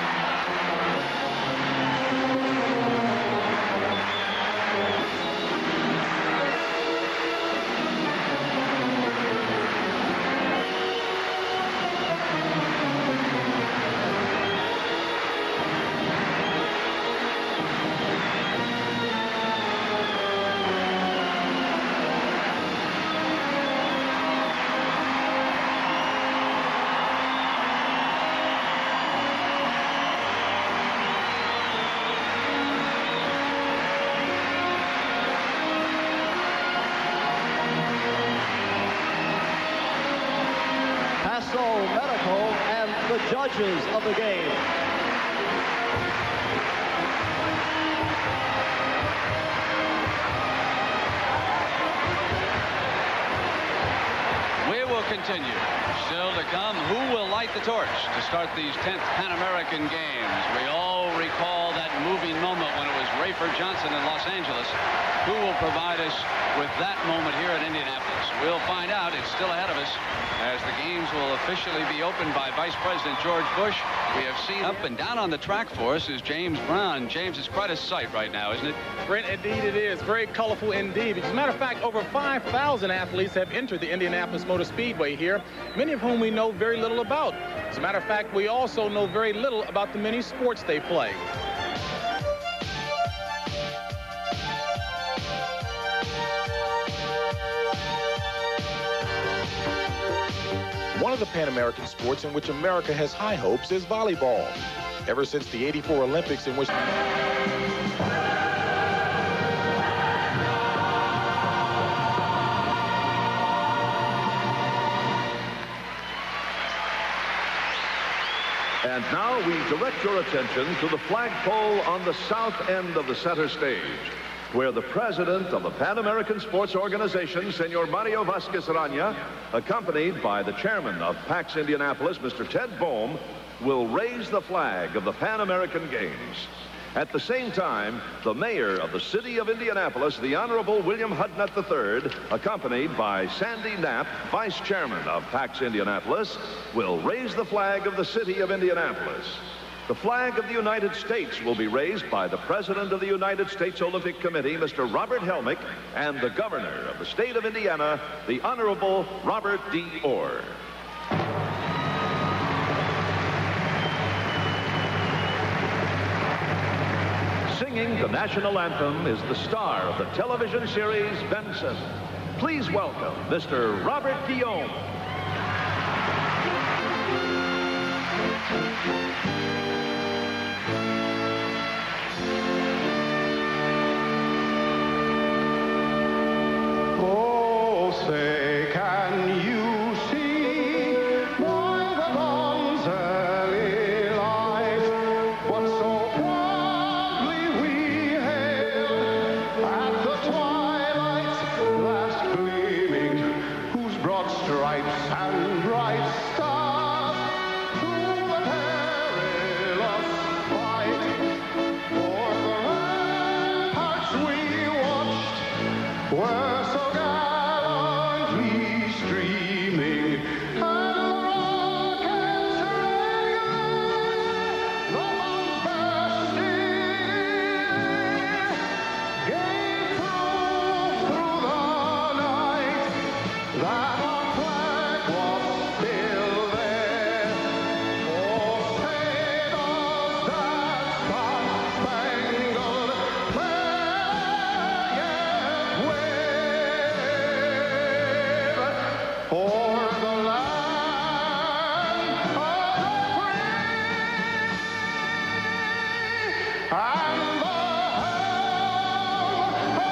Medical and the judges of the game. We will continue. Still to come, who will light the torch to start these tenth Pan American Games? We all recall that moving moment when it was Rayford Johnson in Los Angeles who will provide us with that moment here in Indianapolis. We'll find out. It's still ahead of us as the games will officially be opened by Vice President George Bush. We have seen up and down on the track for us is James Brown. James, it's quite a sight right now, isn't it? Brent, indeed it is. Very colorful indeed. As a matter of fact, over five thousand athletes have entered the Indianapolis Motor Speedway here, many of whom we know very little about. As a matter of fact, we also know very little about the many sports they play. One of the Pan American sports in which America has high hopes is volleyball. Ever since the eighty-four Olympics, in which And now we direct your attention to the flagpole on the south end of the center stage, where the president of the Pan American Sports Organization, Senor Mario Vasquez Arana, accompanied by the chairman of PAX Indianapolis, Mister Ted Boehm, will raise the flag of the Pan American Games. At the same time, the mayor of the city of Indianapolis, the Honorable William Hudnut the third, accompanied by Sandy Knapp, vice chairman of PAX Indianapolis, will raise the flag of the city of Indianapolis. The flag of the United States will be raised by the President of the United States Olympic Committee, Mister Robert Helmick, and the Governor of the state of Indiana, the Honorable Robert D. Orr. Singing the national anthem is the star of the television series Benson. Please welcome Mister Robert Guillaume. Oh, say, can you see by the dawn's early light what so proudly we hailed at the twilight's last gleaming, whose broad stripes and bright stars through the perilous fight for the ramparts we watched were so gallantly streaming, and the rockets ringing, the bombs bursting, gave proof through the night that our flag was still there. Oh, say does that star-spangled flag yet wave o'er the land of the free and the home of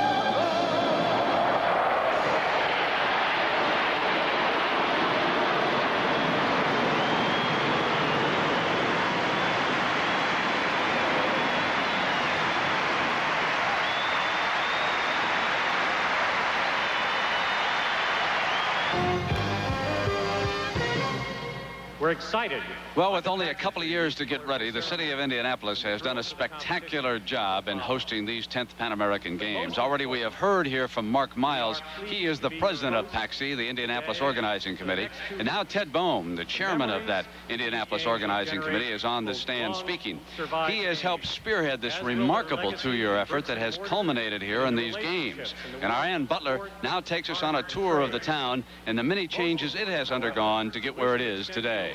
we're excited. Well, with only a couple of years to get ready, the city of Indianapolis has done a spectacular job in hosting these tenth Pan American Games. Already we have heard here from Mark Miles. He is the president of PAXI, the Indianapolis Organizing Committee. And now Ted Boehm, the chairman of that Indianapolis Organizing Committee, is on the stand speaking. He has helped spearhead this remarkable two-year effort that has culminated here in these games. And our Ann Butler now takes us on a tour of the town and the many changes it has undergone to get where it is today.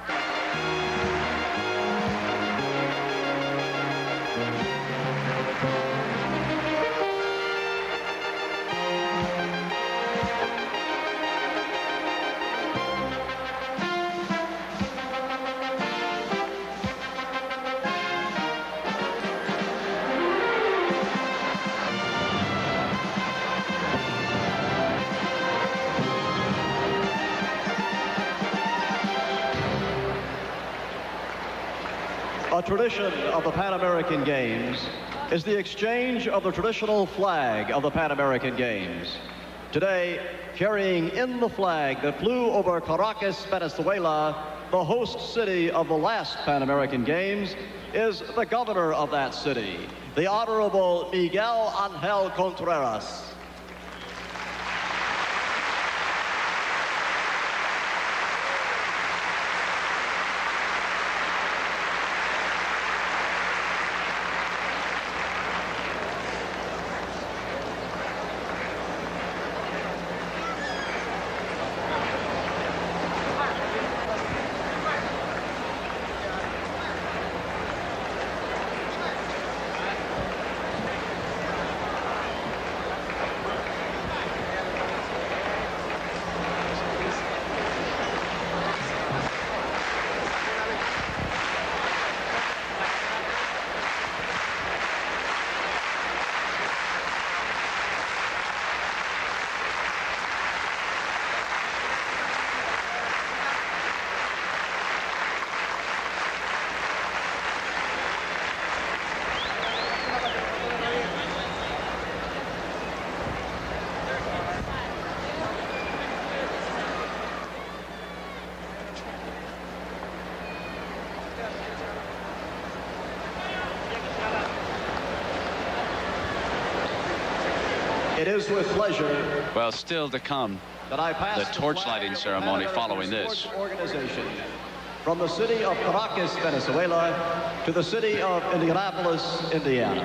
A tradition of the Pan American Games is the exchange of the traditional flag of the Pan American Games. Today, carrying in the flag that flew over Caracas, Venezuela, the host city of the last Pan American Games, is the governor of that city, the Honorable Miguel Angel Contreras. It is with pleasure Well, still to come, that I pass the torch lighting ceremony following this. Organization from the city of Caracas, Venezuela, to the city of Indianapolis, Indiana.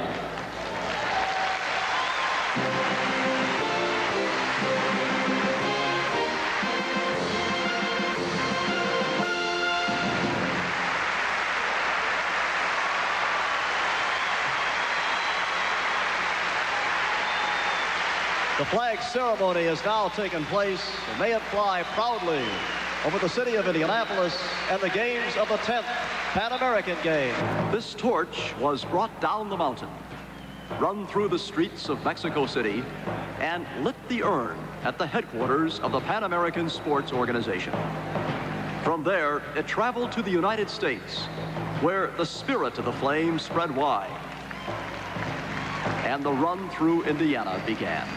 The flag ceremony has now taken place, and may it fly proudly over the city of Indianapolis and the games of the tenth Pan American Games. This torch was brought down the mountain, run through the streets of Mexico City, and lit the urn at the headquarters of the Pan American Sports Organization. From there, it traveled to the United States, where the spirit of the flame spread wide, and the run through Indiana began.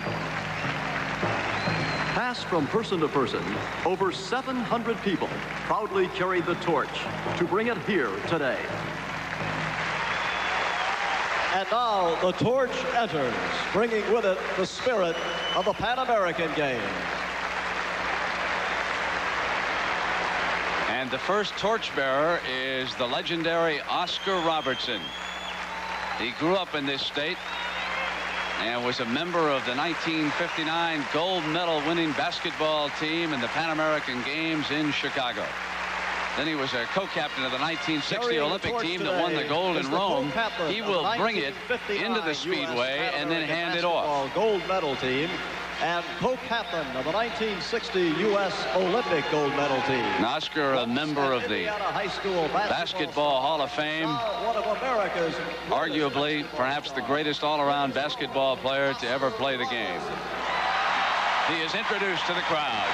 Passed from person to person, over seven hundred people proudly carried the torch to bring it here today. And now the torch enters, bringing with it the spirit of the Pan American Games. And the first torchbearer is the legendary Oscar Robertson. He grew up in this state and was a member of the nineteen fifty-nine gold medal winning basketball team in the Pan American Games in Chicago. Then he was a co-captain of the nineteen sixty Olympic team that won the gold in Rome. He will bring it into the Speedway and then hand it off. Gold medal team and co-captain of the nineteen sixty U S Olympic gold medal team. And Oscar, a member of the High School Basketball, Basketball Hall of Fame, one of America's arguably perhaps the greatest all-around basketball player to ever play the game. He is introduced to the crowd.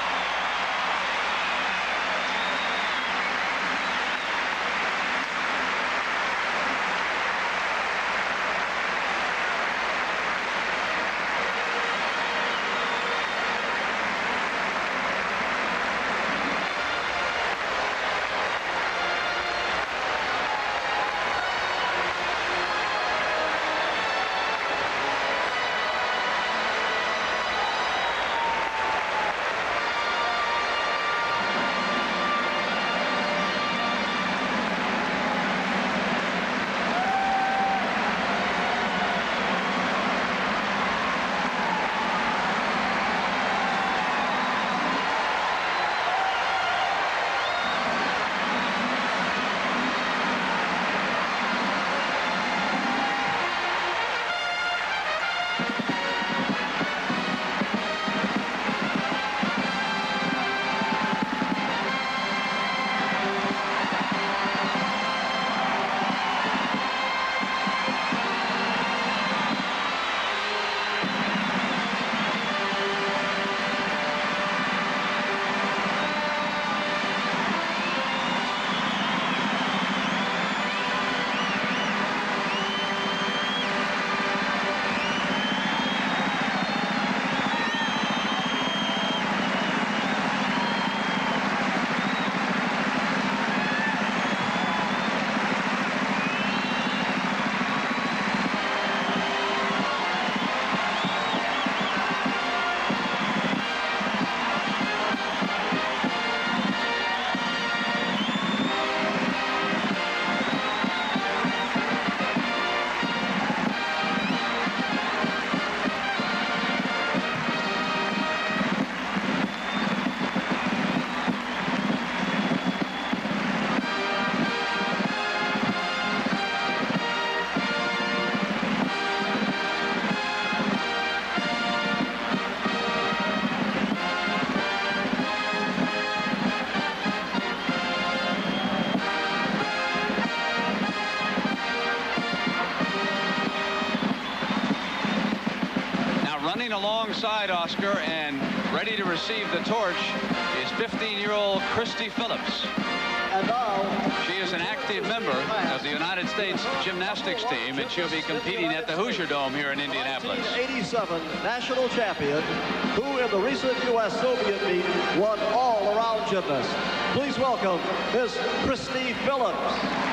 right, Oscar, and ready to receive the torch is fifteen-year-old Christy Phillips. And now, she is an active member of the United States gymnastics team, and she'll be competing at the Hoosier Dome here in Indianapolis. nineteen eighty-seven national champion, who in the recent U S Soviet meet won all-around gymnast. Please welcome Miss Christy Phillips.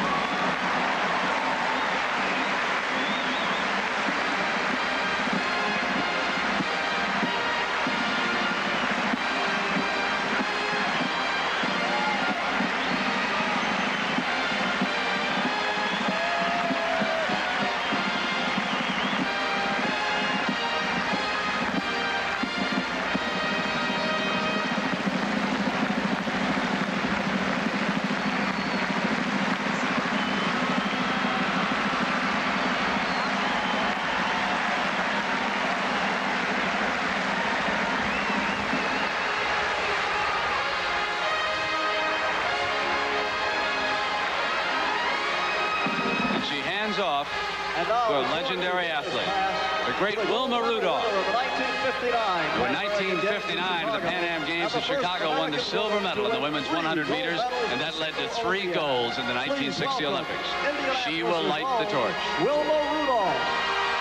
Off to a legendary athlete, the great Wilma Rudolph, who in nineteen fifty-nine at the Pan Am Games in Chicago won the silver medal in the women's one hundred meters, and that led to three golds in the nineteen sixty Olympics. She will light the torch. Wilma Rudolph.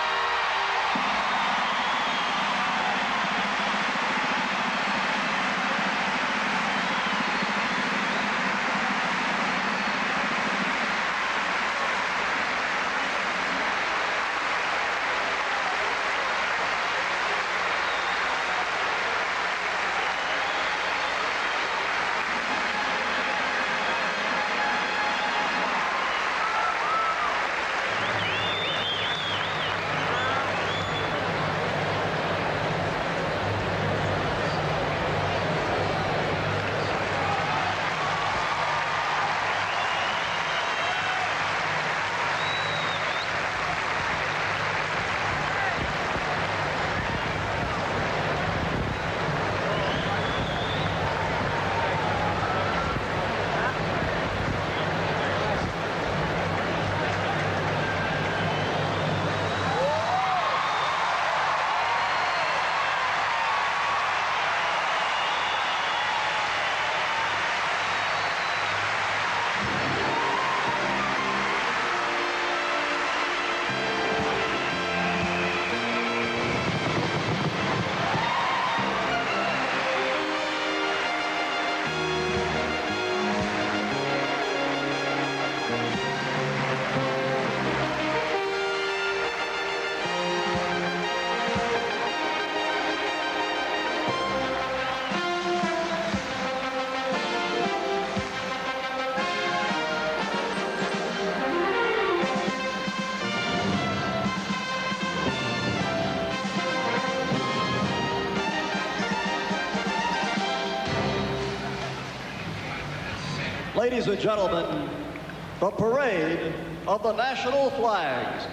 Ladies and gentlemen, the parade of the national flags.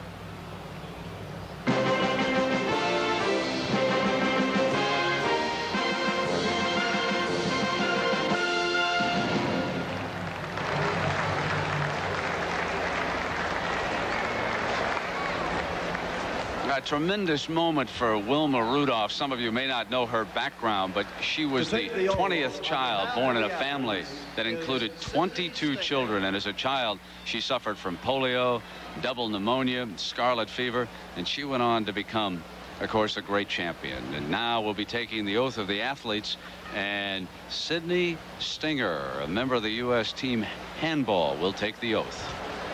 A tremendous moment for Wilma Rudolph. Some of you may not know her background, but she was the twentieth child born in a family that included twenty-two children. And as a child, she suffered from polio, double pneumonia, scarlet fever, and she went on to become, of course, a great champion. And now we'll be taking the oath of the athletes, and Sydney Stinger, a member of the U S team handball, will take the oath.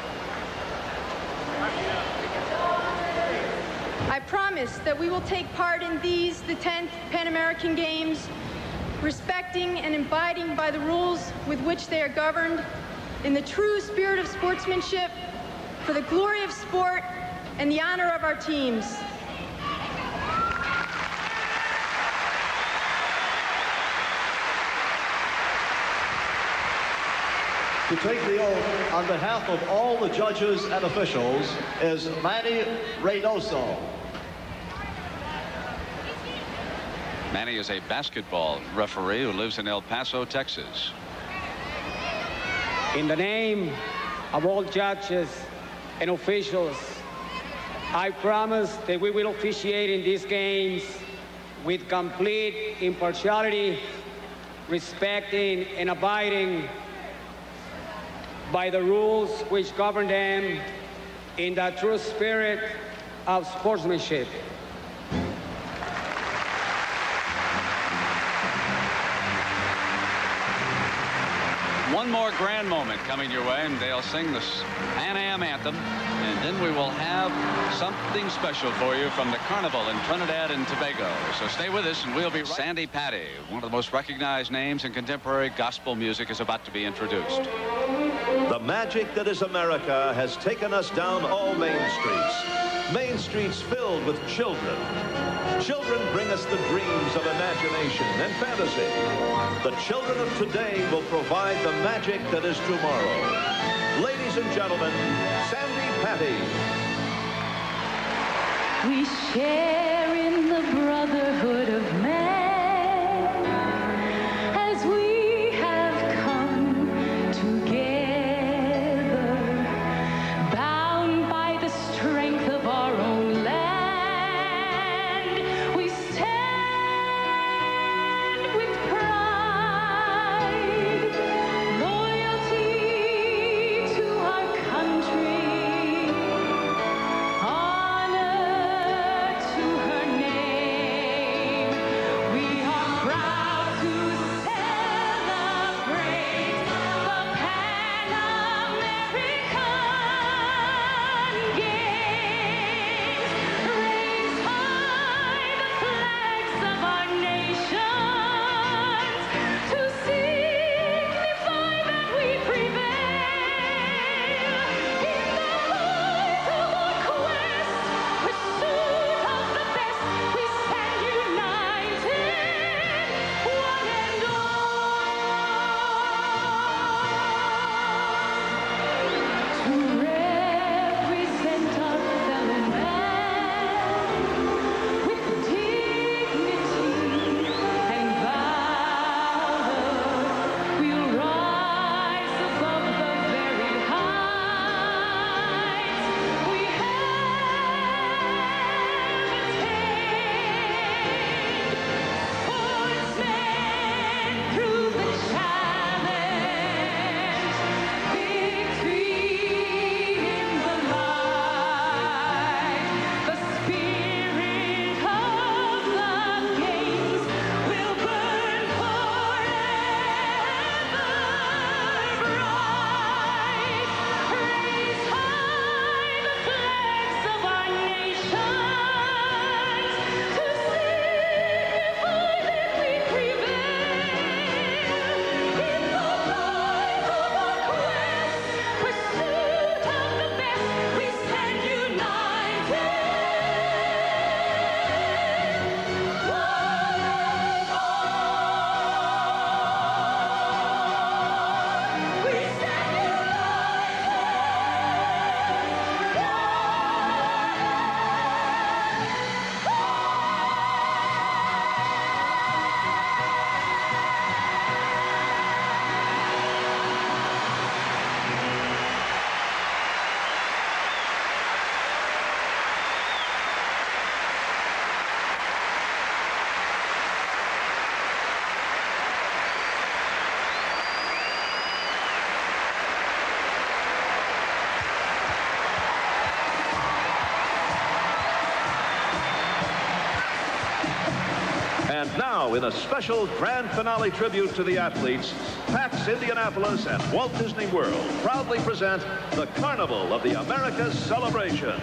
I promise that we will take part in these, the tenth Pan American Games, respecting and abiding by the rules with which they are governed, in the true spirit of sportsmanship, for the glory of sport and the honor of our teams. To take the oath on behalf of all the judges and officials is Manny Reynoso. Manny is a basketball referee who lives in El Paso, Texas. In the name of all judges and officials, I promise that we will officiate in these games with complete impartiality, respecting and abiding by the rules which govern them in the true spirit of sportsmanship. One more grand moment coming your way, and they'll sing the Pan Am anthem, and then we will have something special for you from the Carnival in Trinidad and Tobago. So stay with us, and we'll be right. Sandy Patty, one of the most recognized names in contemporary gospel music, is about to be introduced. The magic that is America has taken us down all main streets. Main streets filled with children. Children bring us the dreams of imagination and fantasy. The children of today will provide the magic that is tomorrow. Ladies and gentlemen, Sandy Patty. We share in the brotherhood of man as we have come together, bound by the strength of our own land. We stand with pride, loyalty to our country, honor to her name. We are proud to celebrate the Pan American Games. Raise high the flags of our nations to signify that we prevail in the fight of our quest, pursuit of the best. We stand united, one and all, to represent our fellow man with dignity and valor. We'll rise above the very heights we have attained. Sportsmen through the challenge, victory in the light. The spirit of the games will burn forever bright. Raise high the flags of our nations to signify that we prevail in the fight of our quest, pursuit of the best. We stand united, one and all. We stand And now, in a special grand finale tribute to the athletes, PAX Indianapolis and Walt Disney World proudly present the Carnival of the Americas celebration.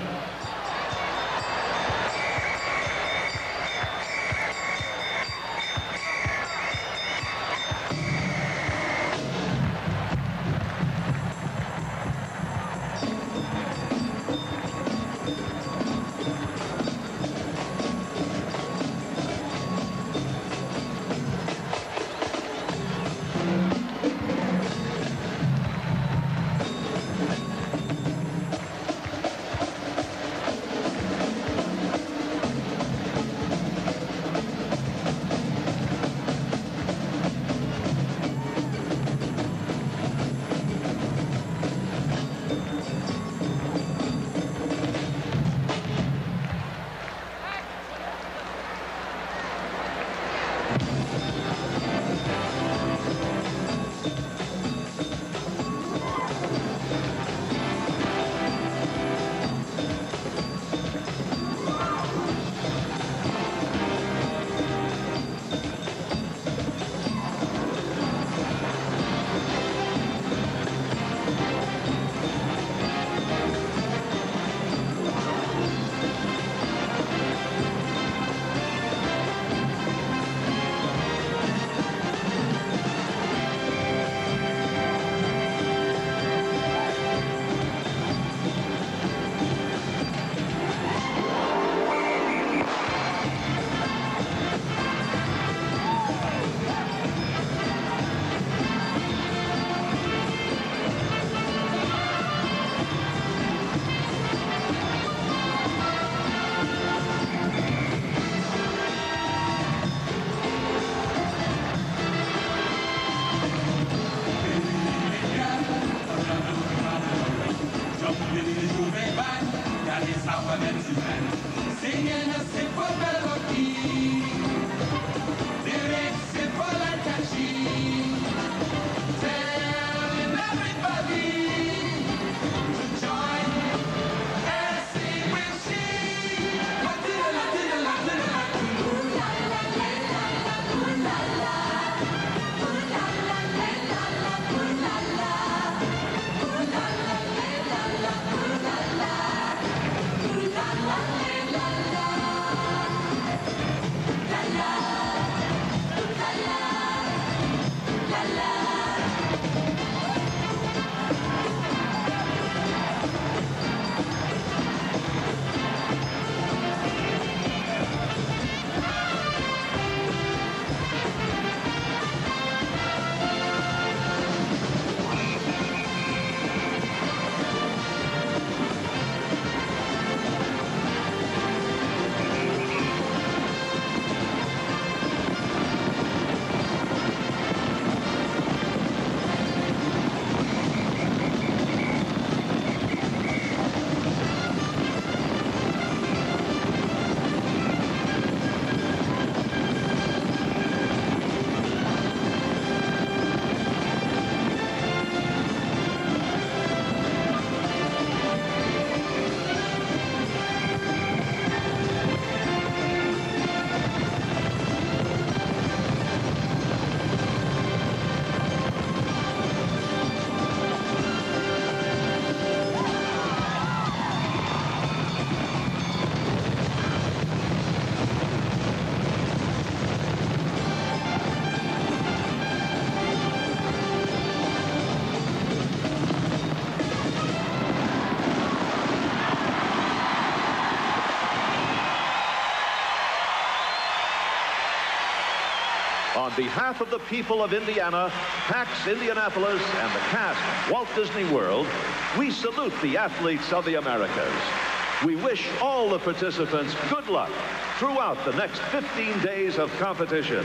On behalf of the people of Indiana, PAX Indianapolis, and the cast of Walt Disney World, we salute the athletes of the Americas. We wish all the participants good luck throughout the next fifteen days of competition.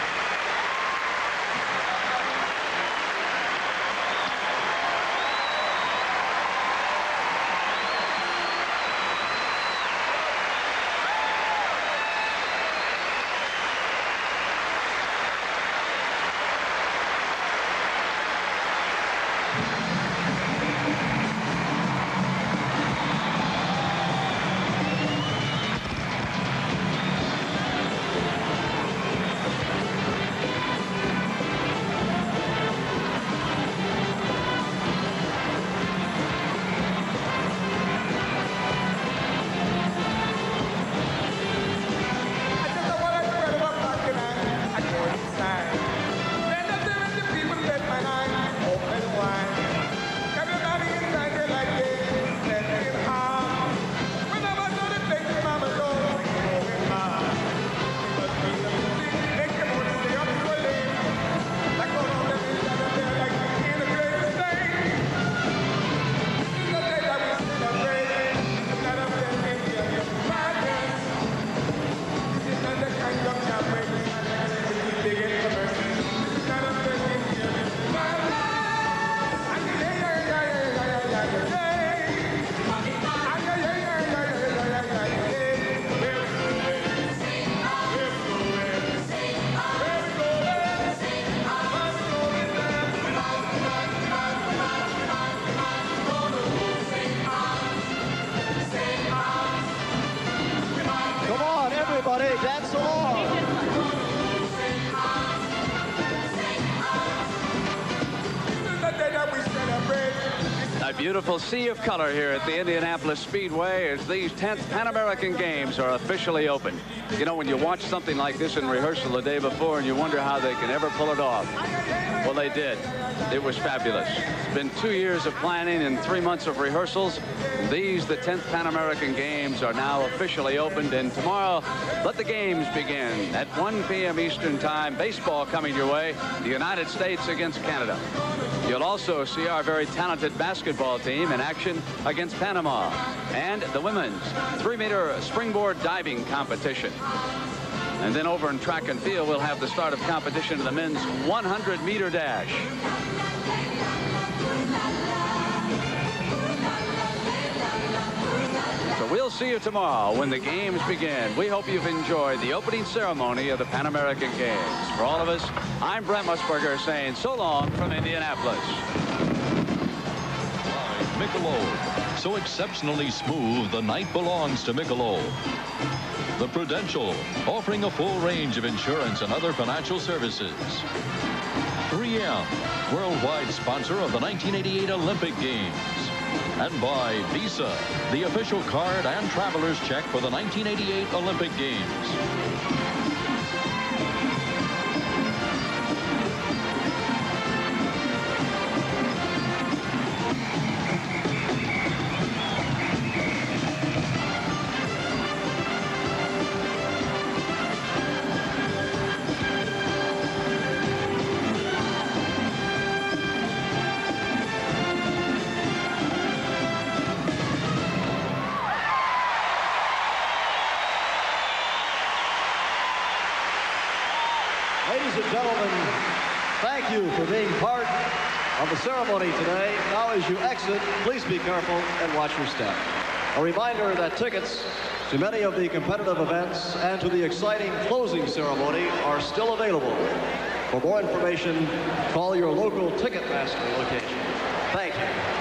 Dance along. A beautiful sea of color here at the Indianapolis Speedway as these tenth Pan American Games are officially open. You know, when you watch something like this in rehearsal the day before and you wonder how they can ever pull it off, well, they did. It was fabulous. It's been two years of planning and three months of rehearsals. These, the tenth Pan American Games, are now officially opened, and tomorrow, let the games begin. At one p m Eastern Time, baseball coming your way, the United States against Canada. You'll also see our very talented basketball team in action against Panama, and the women's three-meter springboard diving competition. And then over in track and field, we'll have the start of competition in the men's one hundred meter dash. So we'll see you tomorrow when the games begin. We hope you've enjoyed the opening ceremony of the Pan American Games. For all of us, I'm Brent Musburger saying so long from Indianapolis. Michelob. So exceptionally smooth, the night belongs to Michelob. The Prudential, offering a full range of insurance and other financial services. three M, worldwide sponsor of the nineteen eighty-eight Olympic Games. And by Visa, the official card and traveler's check for the nineteen eighty-eight Olympic Games. Ladies and gentlemen, thank you for being part of the ceremony today. Now, as you exit, please be careful and watch your step. A reminder that tickets to many of the competitive events and to the exciting closing ceremony are still available. For more information, call your local Ticketmaster location. Thank you.